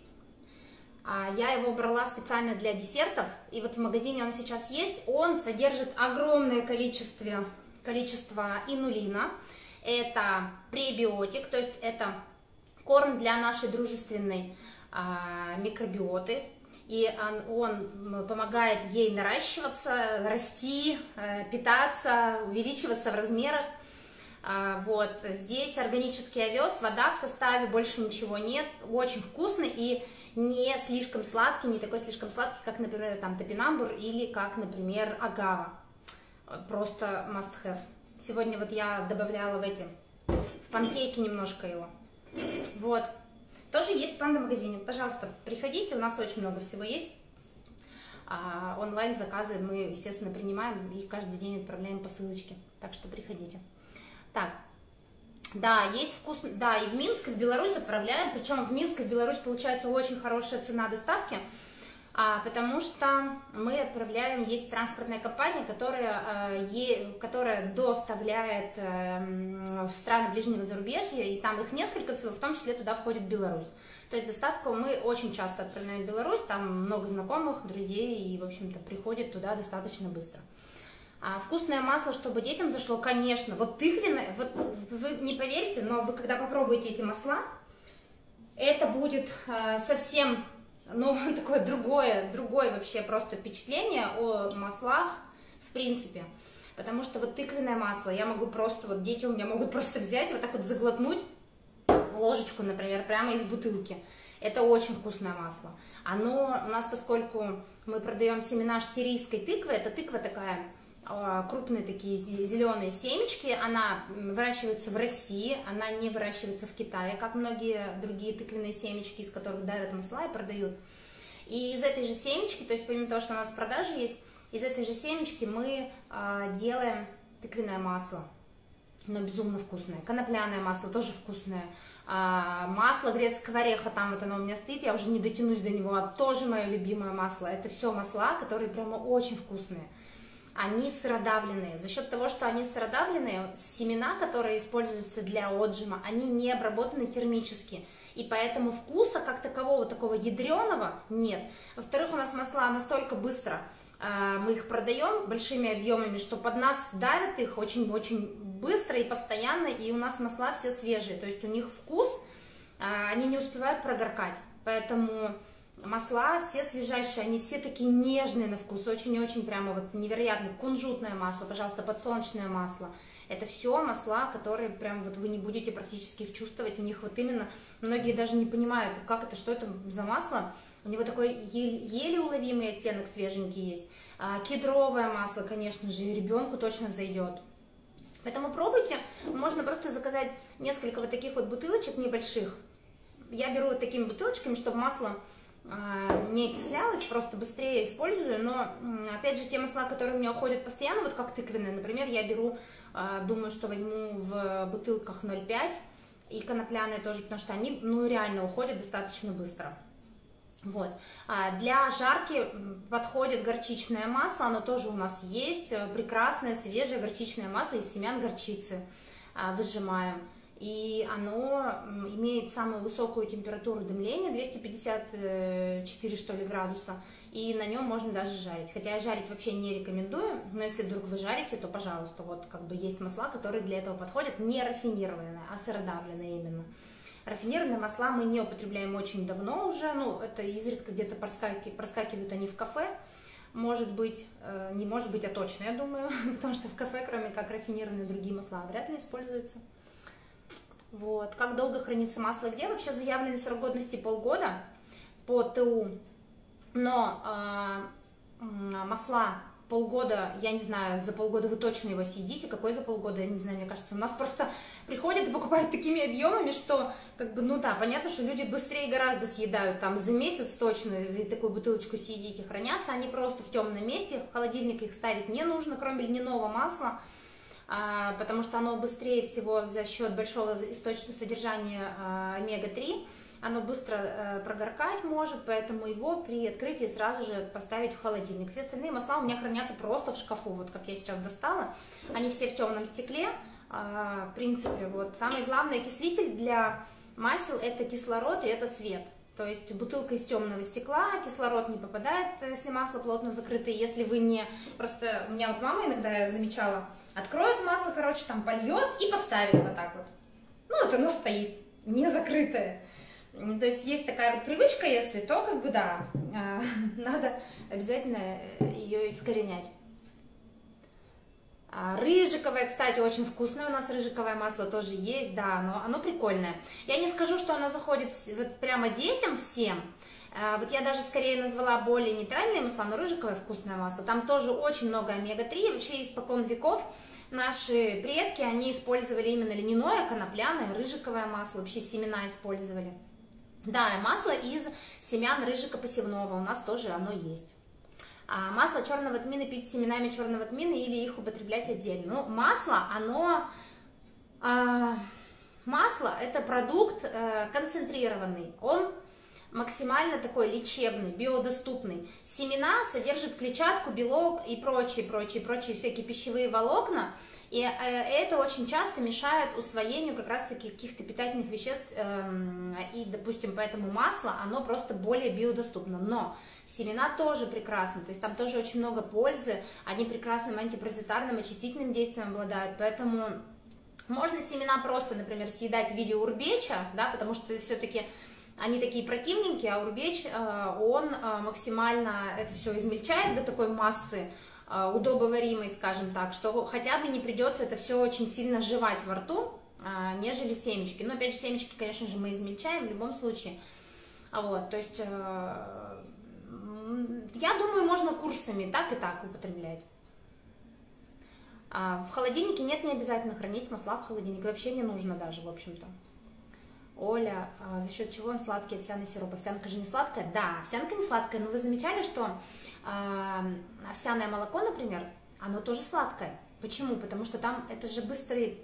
Я его брала специально для десертов, и вот в магазине он сейчас есть. Он содержит огромное количество инулина. Это пребиотик, то есть это корм для нашей дружественной микробиоты, и он помогает ей наращиваться, расти, питаться, увеличиваться в размерах. Вот, здесь органический овес, вода в составе, больше ничего нет, очень вкусный и не слишком сладкий, не такой слишком сладкий, как, например, там топинамбур или как, например, агава, просто must have. Сегодня вот я добавляла в панкейки немножко его. Вот. Тоже есть в панда-магазине. Пожалуйста, приходите, у нас очень много всего есть. Онлайн заказы мы, естественно, принимаем, их каждый день отправляем по ссылочке. Так что приходите. Так, да, есть вкус, да, и в Минск, и в Беларусь отправляем. Причем в Минск и в Беларусь получается очень хорошая цена доставки. Потому что мы отправляем, есть транспортная компания, которая доставляет в страны ближнего зарубежья, и там их несколько всего, в том числе туда входит Беларусь. То есть доставку мы очень часто отправляем в Беларусь, там много знакомых, друзей, и, в общем-то, приходит туда достаточно быстро. Вкусное масло, чтобы детям зашло, конечно, вот тыквенное, вот вы не поверите, но вы когда попробуете эти масла, это будет совсем, ну, такое другое вообще просто впечатление о маслах, в принципе. Потому что вот тыквенное масло я могу просто, вот дети у меня могут просто взять, вот так вот заглотнуть ложечку, например, прямо из бутылки. Это очень вкусное масло. Оно у нас, поскольку мы продаем семена штирийской тыквы, это тыква такая, крупные такие зеленые семечки, она выращивается в России, она не выращивается в Китае, как многие другие тыквенные семечки, из которых давят масла и продают. И из этой же семечки, то есть помимо того, что у нас в продаже есть, из этой же семечки мы делаем тыквенное масло. Оно безумно вкусное. Конопляное масло тоже вкусное. Масло грецкого ореха, там вот оно у меня стоит, я уже не дотянусь до него, тоже мое любимое масло. Это все масла, которые прямо очень вкусные. Они сыродавленные. За счет того, что они сыродавленные, семена, которые используются для отжима, они не обработаны термически. И поэтому вкуса как такового, такого ядреного нет. Во-вторых, у нас масла настолько быстро, мы их продаем большими объемами, что под нас давят их очень-очень быстро и постоянно, и у нас масла все свежие. То есть у них вкус, они не успевают прогоркать. Поэтому масла все свежайшие, они все такие нежные на вкус, очень-очень прямо вот невероятные. Кунжутное масло, пожалуйста, подсолнечное масло. Это все масла, которые прям вот вы не будете практически их чувствовать. У них вот именно, многие даже не понимают, как это, что это за масло. У него такой еле уловимый оттенок свеженький есть. Кедровое масло, конечно же, ребенку точно зайдет. Поэтому пробуйте, можно просто заказать несколько вот таких вот бутылочек небольших. Я беру вот такими бутылочками, чтобы масло не окислялось, просто быстрее использую, но, опять же, те масла, которые у меня уходят постоянно, вот как тыквенные, например, я беру, думаю, что возьму в бутылках 0,5, и конопляные тоже, потому что они, ну, реально уходят достаточно быстро. Вот. Для жарки подходит горчичное масло, оно тоже у нас есть, прекрасное, свежее горчичное масло из семян горчицы выжимаем. И оно имеет самую высокую температуру дымления, 254, что ли, градуса, и на нем можно даже жарить. Хотя я жарить вообще не рекомендую, но если вдруг вы жарите, то, пожалуйста, вот как бы есть масла, которые для этого подходят, не рафинированные, а сыродавленные именно. Рафинированные масла мы не употребляем очень давно уже, ну, это изредка где-то проскакивают они в кафе, может быть, не может быть, а точно, я думаю, потому что в кафе, кроме как рафинированные другие масла, вряд ли используются. Вот. Как долго хранится масло где? Вообще заявленный срок годности полгода по ТУ, но масла полгода, я не знаю, за полгода вы точно его съедите, какой за полгода, я не знаю, мне кажется, у нас просто приходят и покупают такими объемами, что, как бы, ну да, понятно, что люди быстрее гораздо съедают, там, за месяц точно вы такую бутылочку съедите, хранятся они просто в темном месте, в холодильник их ставить не нужно, кроме льняного масла, потому что оно быстрее всего за счет большого источника содержания омега-3, оно быстро прогоркать может, поэтому его при открытии сразу же поставить в холодильник. Все остальные масла у меня хранятся просто в шкафу, вот как я сейчас достала, они все в темном стекле, в принципе, вот. Самый главный окислитель для масел это кислород и это свет. То есть бутылка из темного стекла, кислород не попадает, если масло плотно закрыто. Если вы не... Просто у меня вот мама иногда, я замечала, откроет масло, короче, там польет и поставит вот так вот. Ну, вот оно стоит, не закрытое. То есть есть такая вот привычка, если, то как бы да, надо обязательно ее искоренять. Рыжиковое, кстати, очень вкусное у нас рыжиковое масло тоже есть, да, но оно прикольное. Я не скажу, что оно заходит вот прямо детям всем, вот я даже скорее назвала более нейтральные масла, но рыжиковое вкусное масло, там тоже очень много омега-3, вообще испокон веков наши предки, они использовали именно льняное, конопляное, рыжиковое масло, вообще семена использовали. Да, масло из семян рыжика посевного, у нас тоже оно есть. Масло черного тмина пить с семенами черного тмина или их употреблять отдельно. Ну, масло, масло это продукт концентрированный, он максимально такой лечебный, биодоступный. Семена содержат клетчатку, белок и прочие всякие пищевые волокна, и это очень часто мешает усвоению как раз-таки каких-то питательных веществ, и, допустим, поэтому масло, оно просто более биодоступно. Но семена тоже прекрасны, то есть там тоже очень много пользы, они прекрасным антипаразитарным, очистительным действием обладают, поэтому можно семена просто, например, съедать в виде урбеча, да, потому что все-таки они такие противненькие, а урбеч, он максимально это все измельчает до такой массы, удобоваримой, скажем так, что хотя бы не придется это все очень сильно жевать во рту, нежели семечки. Но опять же, семечки, конечно же, мы измельчаем в любом случае. Вот, то есть, я думаю, можно курсами так и так употреблять. В холодильнике нет, не обязательно хранить масла в холодильнике, вообще не нужно даже, в общем-то. Оля, за счет чего он сладкий овсяный сироп? Овсянка же не сладкая? Да, овсянка не сладкая, но вы замечали, что овсяное молоко, например, оно тоже сладкое. Почему? Потому что там это же быстрый,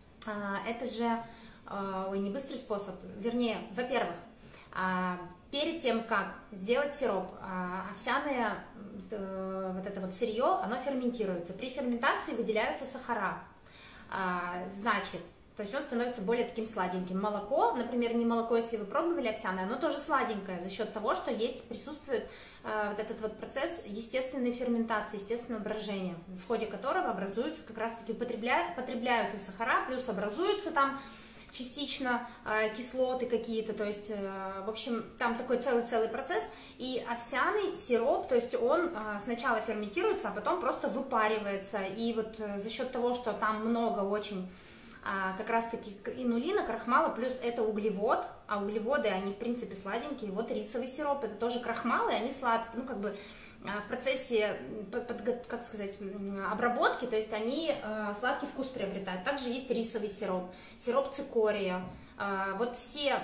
не быстрый способ, вернее, во-первых, перед тем, как сделать сироп, овсяное вот это вот сырье, оно ферментируется. При ферментации выделяются сахара, значит, то есть он становится более таким сладеньким. Молоко, например, не молоко, если вы пробовали овсяное, оно тоже сладенькое за счет того, что присутствует вот этот вот процесс естественной ферментации, естественного брожения, в ходе которого образуются как раз-таки, потребляются сахара, плюс образуются там частично кислоты какие-то, то есть, в общем, там такой целый процесс, и овсяный сироп, то есть он сначала ферментируется, а потом просто выпаривается, и вот за счет того, что там много очень как раз-таки инулина, крахмала, плюс это углевод, а углеводы, они, в принципе, сладенькие, вот рисовый сироп, это тоже крахмал, и они сладкие, ну, как бы, в процессе, как сказать, обработки, то есть они сладкий вкус приобретают. Также есть рисовый сироп, сироп цикория. Вот все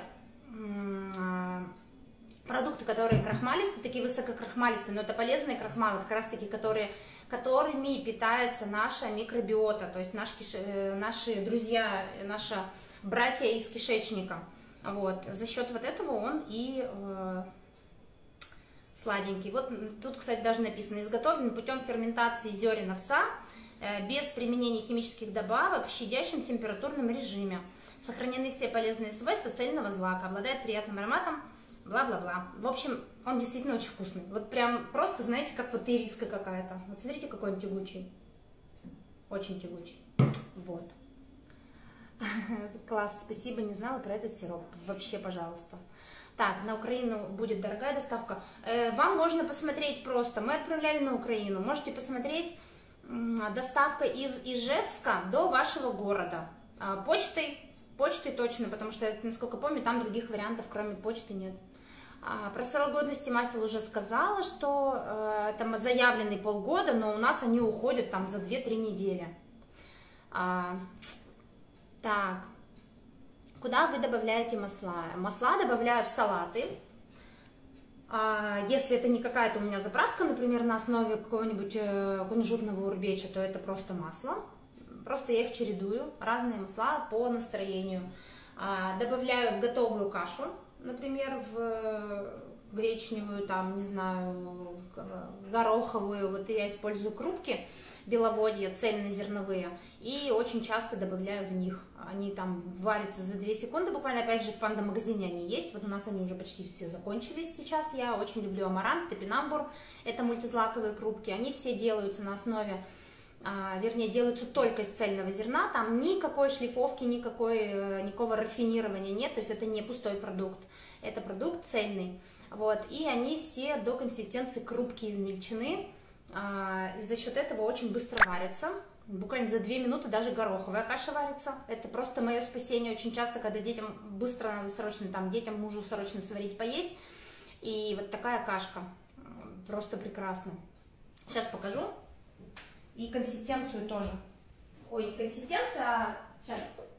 продукты, которые крахмалистые, такие высококрахмалистые, но это полезные крахмалы, как раз таки, которыми питается наша микробиота, то есть наши друзья, наши братья из кишечника. Вот. За счет вот этого он и сладенький. Вот тут, кстати, даже написано: изготовлен путем ферментации зерен овса без применения химических добавок в щадящем температурном режиме. Сохранены все полезные свойства цельного злака, обладает приятным ароматом, бла-бла-бла. В общем, он действительно очень вкусный. Вот прям просто, знаете, как вот ириска какая-то. Вот смотрите, какой он тягучий. Очень тягучий. Вот. Класс, спасибо, не знала про этот сироп. Вообще, пожалуйста. Так, на Украину будет дорогая доставка. Вам можно посмотреть просто. Мы отправляли на Украину. Можете посмотреть доставка из Ижевска до вашего города. Почтой точно, потому что, насколько помню, там других вариантов, кроме почты, нет. Про срок годности масел уже сказала, что там заявленный полгода, но у нас они уходят там за 2-3 недели. Так. Куда вы добавляете масла? Масла добавляю в салаты. Если это не какая-то у меня заправка, например, на основе какого-нибудь кунжутного урбеча, то это просто масло. Просто я их чередую, разные масла по настроению. Добавляю в готовую кашу, например, в гречневую, там, не знаю, гороховую. Вот я использую крупки беловодья, цельнозерновые, и очень часто добавляю в них. Они там варятся за 2 секунды, буквально, опять же, в панда-магазине они есть, вот у нас они уже почти все закончились сейчас. Я очень люблю амарант, топинамбур, это мультизлаковые крупки, они все делаются на основе, вернее, делаются только из цельного зерна, там никакой шлифовки, никакого рафинирования нет, то есть это не пустой продукт, это продукт цельный. Вот, и они все до консистенции крупки измельчены. За счет этого очень быстро варятся, буквально за 2 минуты даже гороховая каша варится. Это просто мое спасение очень часто, когда детям быстро надо срочно, там, детям, мужу срочно сварить, поесть. И вот такая кашка просто прекрасна. Сейчас покажу. И консистенцию тоже. Ой, не консистенцию, а сейчас.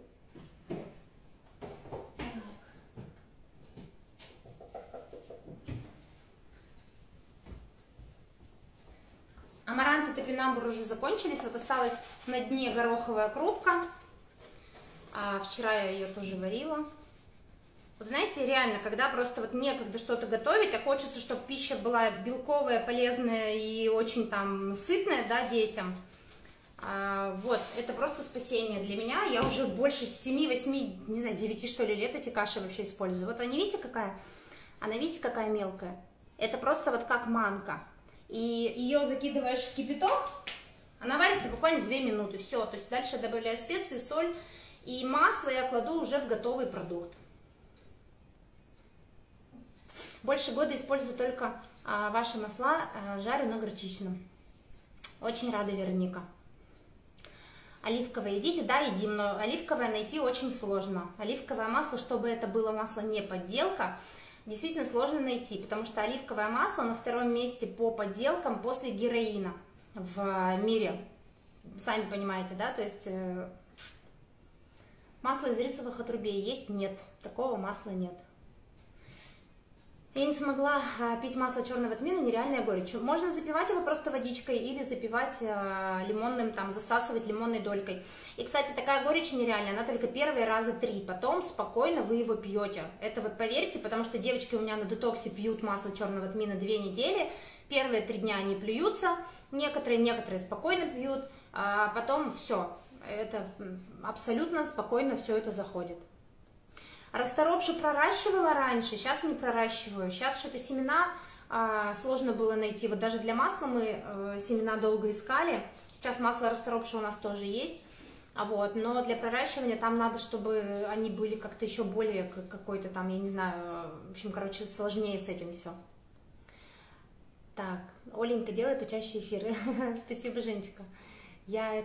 Амарант и топинамбур уже закончились, вот осталась на дне гороховая крупка. Вчера я ее тоже варила. Вот знаете, реально, когда просто вот некогда что-то готовить, а хочется, чтобы пища была белковая, полезная и очень там сытная, да, детям. Вот, это просто спасение для меня. Я уже больше 7-8, не знаю, 9 что ли лет эти каши вообще использую. Вот они, видите, какая? Она, видите, какая мелкая? Это просто вот как манка. И ее закидываешь в кипяток, она варится буквально 2 минуты, все. То есть дальше добавляю специи, соль и масло я кладу уже в готовый продукт. Больше года использую только ваши масла, жарю на горчичном. Очень рада, Вероника. Оливковое едите? Да, едим, но оливковое найти очень сложно. Оливковое масло, чтобы это было масло не подделка, действительно сложно найти, потому что оливковое масло на втором месте по подделкам после героина в мире. Сами понимаете, да? То есть масло из рисовых отрубей есть? Нет. Такого масла нет. Я не смогла пить масло черного тмина, нереальная горечь. Можно запивать его просто водичкой или запивать лимонным, там, засасывать лимонной долькой. И, кстати, такая горечь нереальная, она только первые раза 3, потом спокойно вы его пьете. Это вот поверьте, потому что девочки у меня на детоксе пьют масло черного тмина 2 недели, первые 3 дня они плюются, некоторые спокойно пьют, а потом все, это абсолютно спокойно все это заходит. Расторопшу проращивала раньше, сейчас не проращиваю. Сейчас что-то семена сложно было найти. Вот даже для масла мы семена долго искали. Сейчас масло расторопшу у нас тоже есть. Вот. Но для проращивания там надо, чтобы они были как-то еще более какой-то там, я не знаю, в общем, короче, сложнее с этим все. Так, Оленька, делай почаще эфиры. Спасибо, Женечка. Я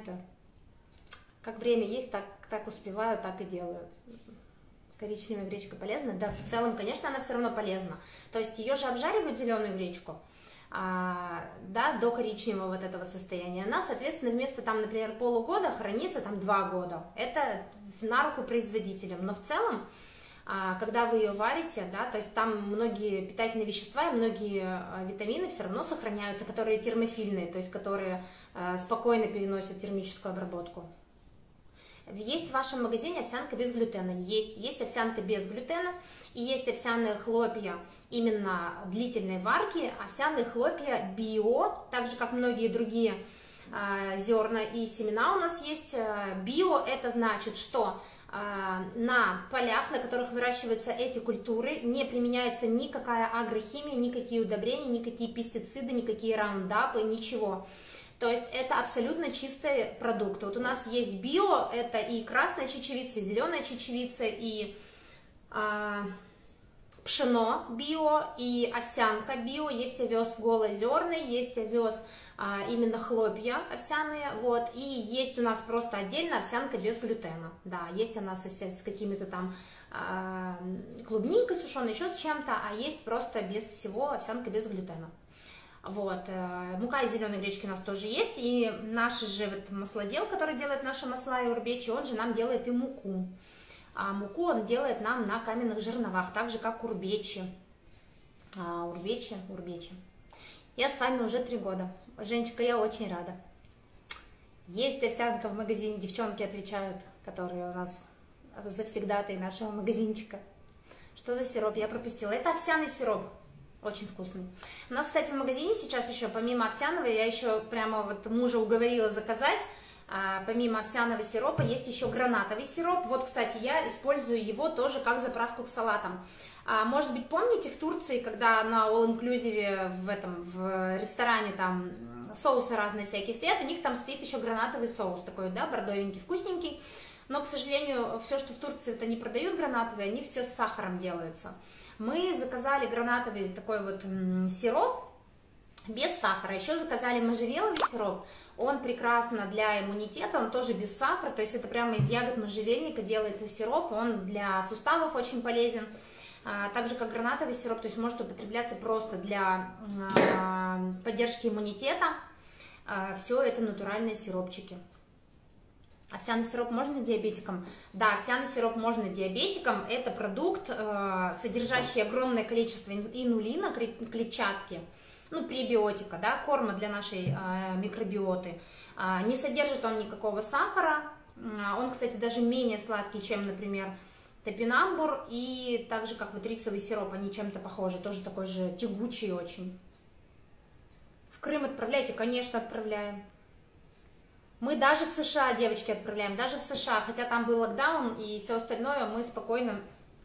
как время есть, так успеваю, так и делаю. Коричневая гречка полезна? Да, в целом, конечно, она все равно полезна. То есть ее же обжаривают, зеленую гречку, да, до коричневого вот этого состояния. Она, соответственно, вместо, там, например, полугода хранится там 2 года. Это на руку производителям. Но в целом, когда вы ее варите, да, то есть там многие питательные вещества и многие витамины все равно сохраняются, которые термофильные, то есть которые спокойно переносят термическую обработку. Есть в вашем магазине овсянка без глютена? Есть овсянка без глютена, и есть овсяные хлопья именно длительной варки, овсяные хлопья био, так же как многие другие зерна и семена у нас есть. Био — это значит, что на полях, на которых выращиваются эти культуры, не применяется никакая агрохимия, никакие удобрения, никакие пестициды, никакие раундапы, ничего. То есть это абсолютно чистый продукт. Вот у нас есть био, это и красная чечевица, и зеленая чечевица, и пшено био, и овсянка био, есть овес голозерный, есть овес именно хлопья овсяные, вот, и есть у нас просто отдельно овсянка без глютена. Да, есть она с какими-то там клубникой сушеной, еще с чем-то, а есть просто без всего овсянка без глютена. Вот, мука из зеленой гречки у нас тоже есть, и наш же вот маслодел, который делает наши масла и урбечи, он же нам делает и муку. А муку он делает нам на каменных жерновах, так же как урбечи. Урбечи. Я с вами уже 3 года. Женечка, я очень рада. Есть овсянка в магазине, девчонки отвечают, которые у нас завсегдатые нашего магазинчика. Что за сироп? Я пропустила. Это овсяный сироп. Очень вкусный. У нас, кстати, в магазине сейчас еще, помимо овсяного, я еще прямо вот мужа уговорила заказать, помимо овсяного сиропа есть еще гранатовый сироп. Вот, кстати, я использую его тоже как заправку к салатам. Может быть, помните в Турции, когда на all-inclusive в ресторане там соусы разные всякие стоят, у них там стоит еще гранатовый соус такой, да, бордовенький, вкусненький. Но, к сожалению, все, что в Турции это не продают гранатовые, они все с сахаром делаются. Мы заказали гранатовый такой вот сироп без сахара. Еще заказали можжевеловый сироп. Он прекрасно для иммунитета, он тоже без сахара. То есть это прямо из ягод можжевельника делается сироп. Он для суставов очень полезен. Так же, как гранатовый сироп, то есть может употребляться просто для поддержки иммунитета. Все это натуральные сиропчики. Овсяный сироп можно диабетикам? Да, овсяный сироп можно диабетикам. Это продукт, содержащий огромное количество инулина, клетчатки, ну, пребиотика, да, корма для нашей микробиоты. Не содержит он никакого сахара. Он, кстати, даже менее сладкий, чем, например, топинамбур. И так же, как вот рисовый сироп, они чем-то похожи. Тоже такой же тягучий очень. В Крым отправляйте? Конечно, отправляем. Мы даже в США, девочки, отправляем, даже в США, хотя там был локдаун и все остальное, мы спокойно,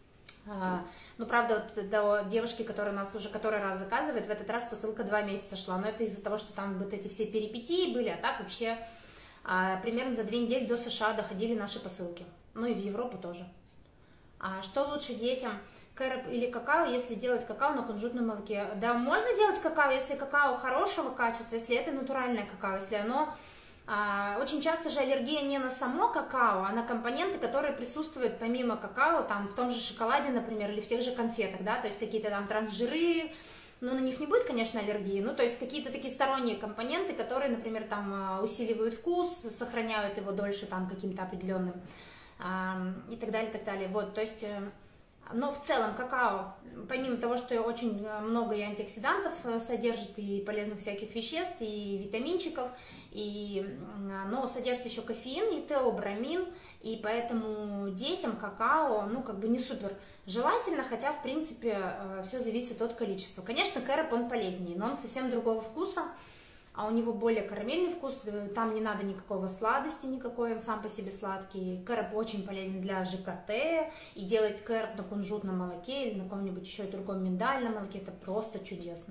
ну, правда, вот до девушки, которая у нас уже который раз заказывает, в этот раз посылка 2 месяца шла, но это из-за того, что там вот эти все перипетии были, а так вообще примерно за 2 недели до США доходили наши посылки, ну и в Европу тоже. Что лучше детям? кэроп или какао, если делать какао на кунжутном молоке? Да, можно делать какао, если какао хорошего качества, если это натуральное какао, если оно... Очень часто же аллергия не на само какао, а на компоненты, которые присутствуют помимо какао, там в том же шоколаде, например, или в тех же конфетах, да, то есть какие-то там трансжиры, ну, на них не будет, конечно, аллергии, ну, то есть какие-то такие сторонние компоненты, которые, например, там усиливают вкус, сохраняют его дольше там каким-то определенным и так далее, вот, то есть... Но в целом какао, помимо того, что очень много и антиоксидантов содержит, и полезных всяких веществ, и витаминчиков, но содержит еще кофеин и теобрамин, и поэтому детям какао, ну, как бы не супер желательно, хотя, в принципе, все зависит от количества. Конечно, кэроп, он полезнее, но он совсем другого вкуса, а у него более карамельный вкус, там не надо никакого сладости никакой, он сам по себе сладкий. Кэроп очень полезен для ЖКТ, и делать кэроп на кунжутном молоке или на каком-нибудь еще другом миндальном молоке, это просто чудесно.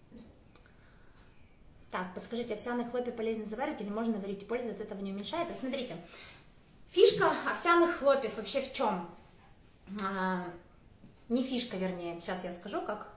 Так, подскажите, овсяные хлопья полезно заваривать или можно варить, польза от этого не уменьшается? Смотрите, фишка овсяных хлопьев вообще в чем? Не фишка, вернее, сейчас я скажу как.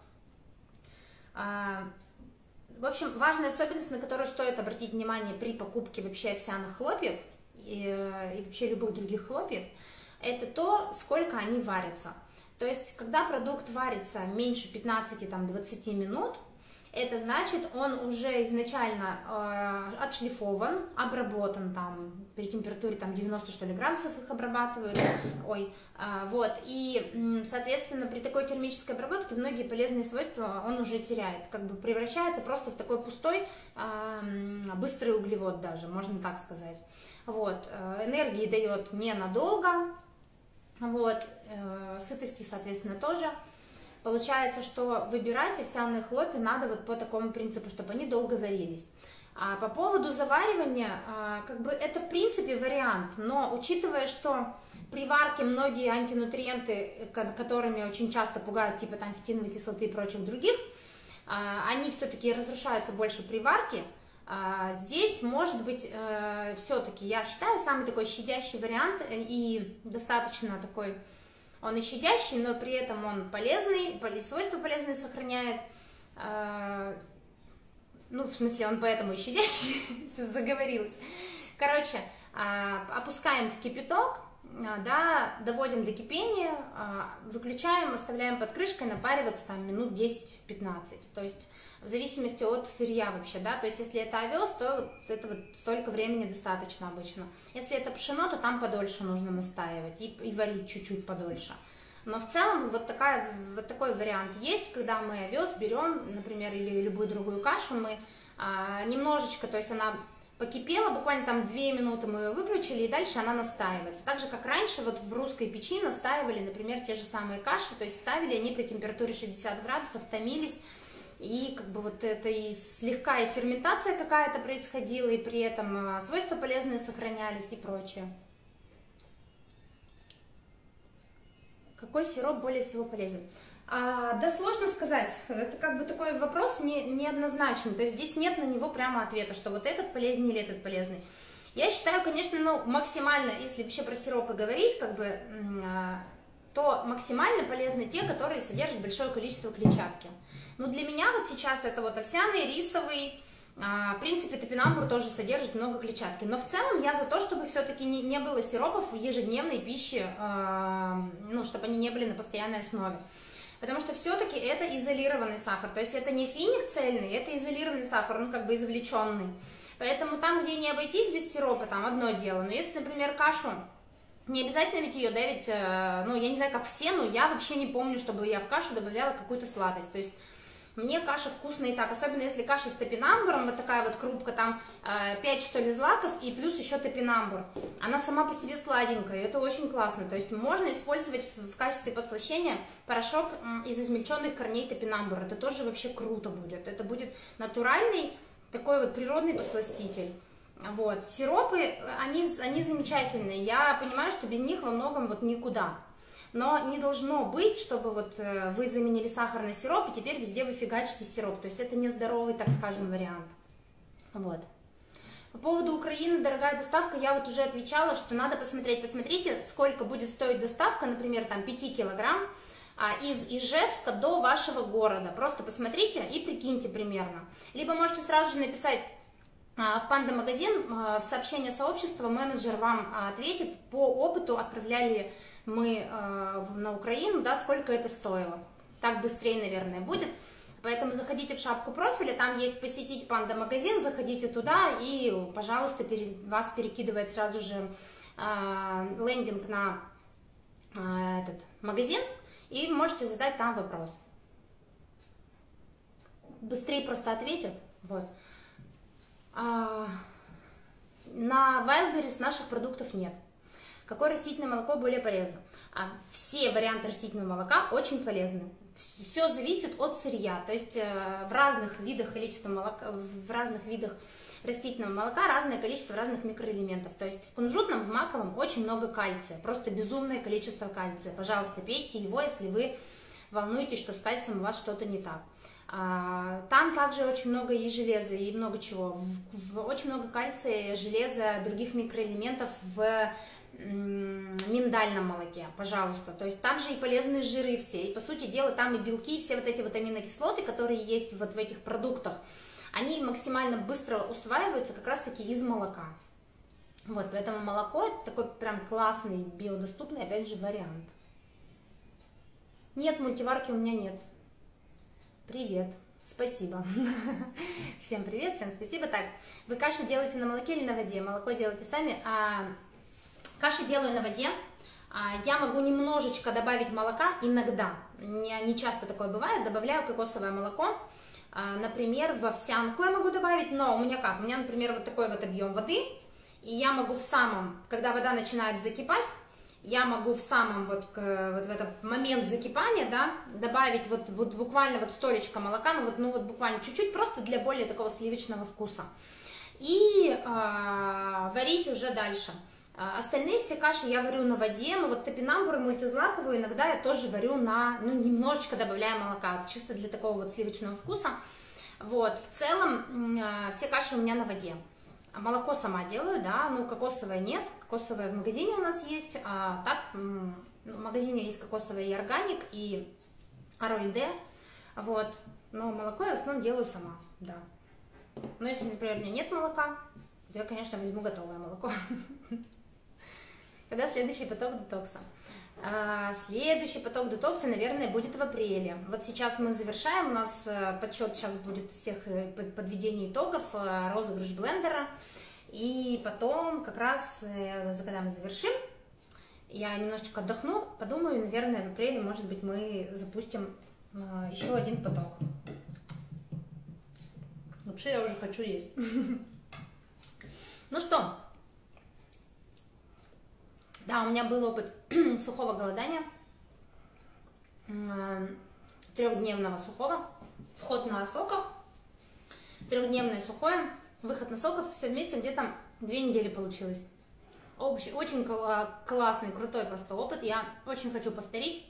В общем, важная особенность, на которую стоит обратить внимание при покупке вообще овсяных хлопьев и вообще любых других хлопьев, это то, сколько они варятся. То есть, когда продукт варится меньше 15-20 минут, это значит, он уже изначально отшлифован, обработан там при температуре там 90 что ли градусов их обрабатывают, вот, и соответственно при такой термической обработке многие полезные свойства он уже теряет, как бы превращается просто в такой пустой быстрый углевод даже, можно так сказать, вот, энергии дает ненадолго, вот, сытости соответственно тоже. Получается, что выбирать овсяные хлопья надо вот по такому принципу, чтобы они долго варились. А по поводу заваривания, как бы это в принципе вариант, но учитывая, что при варке многие антинутриенты, которыми очень часто пугают, типа там фитиновой кислоты и прочих других, они все-таки разрушаются больше при варке, здесь может быть все-таки, я считаю, самый такой щадящий вариант и достаточно такой... Он и щадящий, но при этом он полезный, свойства полезные сохраняет. Ну, в смысле, он поэтому и щадящий, сейчас заговорилась. Короче, опускаем в кипяток, да, доводим до кипения, выключаем, оставляем под крышкой напариваться там минут 10-15. То есть в зависимости от сырья вообще, да, то есть если это овес, то это вот столько времени достаточно обычно. Если это пшено, то там подольше нужно настаивать и варить чуть-чуть подольше. Но в целом вот такой вариант есть, когда мы овес берем, например, или любую другую кашу, мы немножечко, то есть она покипела, буквально там 2 минуты мы ее выключили, и дальше она настаивается. Так же, как раньше вот в русской печи настаивали, например, те же самые каши, то есть ставили они при температуре 60 градусов, томились, и как бы вот это и слегка и ферментация какая-то происходила, и при этом свойства полезные сохранялись и прочее. Какой сироп более всего полезен? Да сложно сказать, это как бы такой вопрос неоднозначный, то есть здесь нет на него прямо ответа, что вот этот полезнее или этот полезный. Я считаю, конечно, ну, максимально, если вообще про сиропы говорить, как бы, то максимально полезны те, которые содержат большое количество клетчатки. Но для меня вот сейчас это вот овсяный, рисовый, в принципе, топинамбур тоже содержит много клетчатки. Но в целом я за то, чтобы все-таки не было сиропов в ежедневной пище, ну, чтобы они не были на постоянной основе. Потому что все-таки это изолированный сахар, то есть это не финик цельный, это изолированный сахар, он как бы извлеченный. Поэтому там, где не обойтись без сиропа, там одно дело. Но если, например, кашу, не обязательно ведь ее, да, ведь, ну, я не знаю, как все, но я вообще не помню, чтобы я в кашу добавляла какую-то сладость. То есть мне каша вкусная и так, особенно если каша с топинамбуром, вот такая вот крупка, там 5 что ли злаков и плюс еще топинамбур. Она сама по себе сладенькая, и это очень классно. То есть можно использовать в качестве подслащения порошок из измельченных корней топинамбура. Это тоже вообще круто будет. Это будет натуральный такой вот природный подсластитель. Вот. Сиропы, они замечательные. Я понимаю, что без них во многом вот никуда. Но не должно быть, чтобы вот вы заменили сахар на сироп, и теперь везде вы фигачите сироп. То есть это нездоровый, так скажем, вариант. Вот. По поводу Украины, дорогая доставка, я вот уже отвечала, что надо посмотреть. Посмотрите, сколько будет стоить доставка, например, там 5 килограмм из Ижевска до вашего города. Просто посмотрите и прикиньте примерно. Либо можете сразу же написать в Панда Магазин, в сообщение сообщества, менеджер вам ответит по опыту, отправляли мы на Украину, да, сколько это стоило. Так быстрее, наверное, будет. Поэтому заходите в шапку профиля, там есть посетить Панда Магазин, заходите туда и, пожалуйста, вас перекидывает сразу же лендинг на этот магазин, и можете задать там вопрос. Быстрее просто ответят. Вот. На Wildberries наших продуктов нет. Какое растительное молоко более полезно? Все варианты растительного молока очень полезны. Все зависит от сырья. То есть в разных видах количества молока, в разных видах растительного молока разное количество разных микроэлементов. То есть в кунжутном, в маковом очень много кальция. Просто безумное количество кальция. Пожалуйста, пейте его, если вы волнуетесь, что с кальцием у вас что-то не так. Там также очень много и железа, и много чего. Очень много кальция, железа, других микроэлементов в миндальном молоке, пожалуйста. То есть там же и полезные жиры все. И по сути дела там и белки, и все вот эти вот аминокислоты, которые есть вот в этих продуктах, они максимально быстро усваиваются как раз таки из молока. Вот, поэтому молоко это такой прям классный, биодоступный, опять же, вариант. Нет, мультиварки у меня нет. Привет, спасибо. Всем привет, всем спасибо. Так, вы каши делаете на молоке или на воде? Молоко делаете сами. Каши делаю на воде. Я могу немножечко добавить молока иногда. Не часто такое бывает. Добавляю кокосовое молоко. Например, в овсянку я могу добавить, но у меня как? У меня, например, вот такой вот объем воды. И я могу когда вода начинает закипать, я могу в самом вот в этот момент закипания, да, добавить вот буквально вот столечко молока, ну вот буквально чуть-чуть, просто для более такого сливочного вкуса. И варить уже дальше. Остальные все каши я варю на воде, но вот топинамбур и мультизлаковую иногда я тоже варю немножечко добавляя молока, чисто для такого вот сливочного вкуса. Вот, в целом все каши у меня на воде. Молоко сама делаю, да, кокосовое нет, кокосовое в магазине у нас есть, а так в магазине есть кокосовое и органик, и ароиде, вот, но молоко я в основном делаю сама, да. Но если, например, у меня нет молока, то я, конечно, возьму готовое молоко. Когда следующий поток детокса? Следующий поток детокса, наверное, будет в апреле. Вот сейчас мы завершаем, у нас подсчет сейчас будет всех подведений итогов, розыгрыш блендера. И потом, как раз, когда мы завершим, я немножечко отдохну, подумаю, наверное, в апреле, может быть, мы запустим еще один поток. Вообще, я уже хочу есть. Ну что? Да, у меня был опыт сухого голодания, 3-дневного сухого, вход на соках, 3-дневное сухое, выход на соков, все вместе где-то 2 недели получилось. Очень классный, крутой просто опыт, я очень хочу повторить,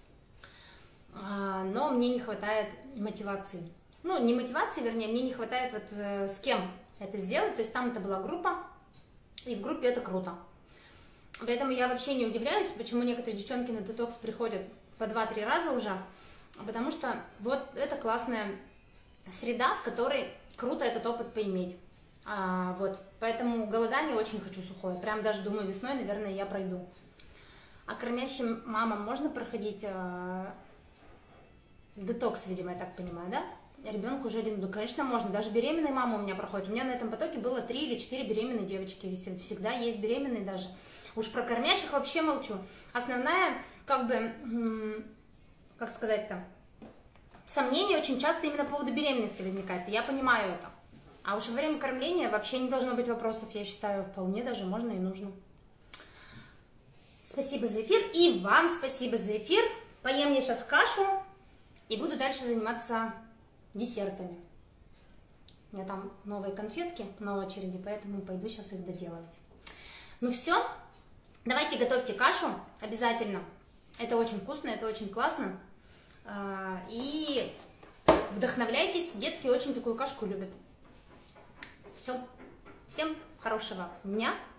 но мне не хватает мотивации. Ну, не мотивации, вернее, мне не хватает вот с кем это сделать, то есть там это была группа, и в группе это круто. Поэтому я вообще не удивляюсь, почему некоторые девчонки на детокс приходят по 2-3 раза уже, потому что вот это классная среда, в которой круто этот опыт поиметь. Вот, поэтому голодание очень хочу сухое, прям даже думаю, весной, наверное, я пройду. А кормящим мамам можно проходить детокс, видимо, я так понимаю, да? Ребенку уже 1 год, конечно, можно, даже беременная мама у меня проходит. У меня на этом потоке было 3 или 4 беременные девочки, всегда есть беременные даже. Уж про кормящих вообще молчу. Основная, как сказать-то, сомнение очень часто именно по поводу беременности возникает, и я понимаю это. А уж во время кормления вообще не должно быть вопросов, я считаю, вполне даже можно и нужно. Спасибо за эфир, и вам спасибо за эфир. Поем я сейчас кашу, и буду дальше заниматься десертами. У меня там новые конфетки на очереди, поэтому пойду сейчас их доделывать. Ну все. Давайте готовьте кашу обязательно. Это очень вкусно, это очень классно. И вдохновляйтесь. Детки очень такую кашку любят. Все. Всем хорошего дня.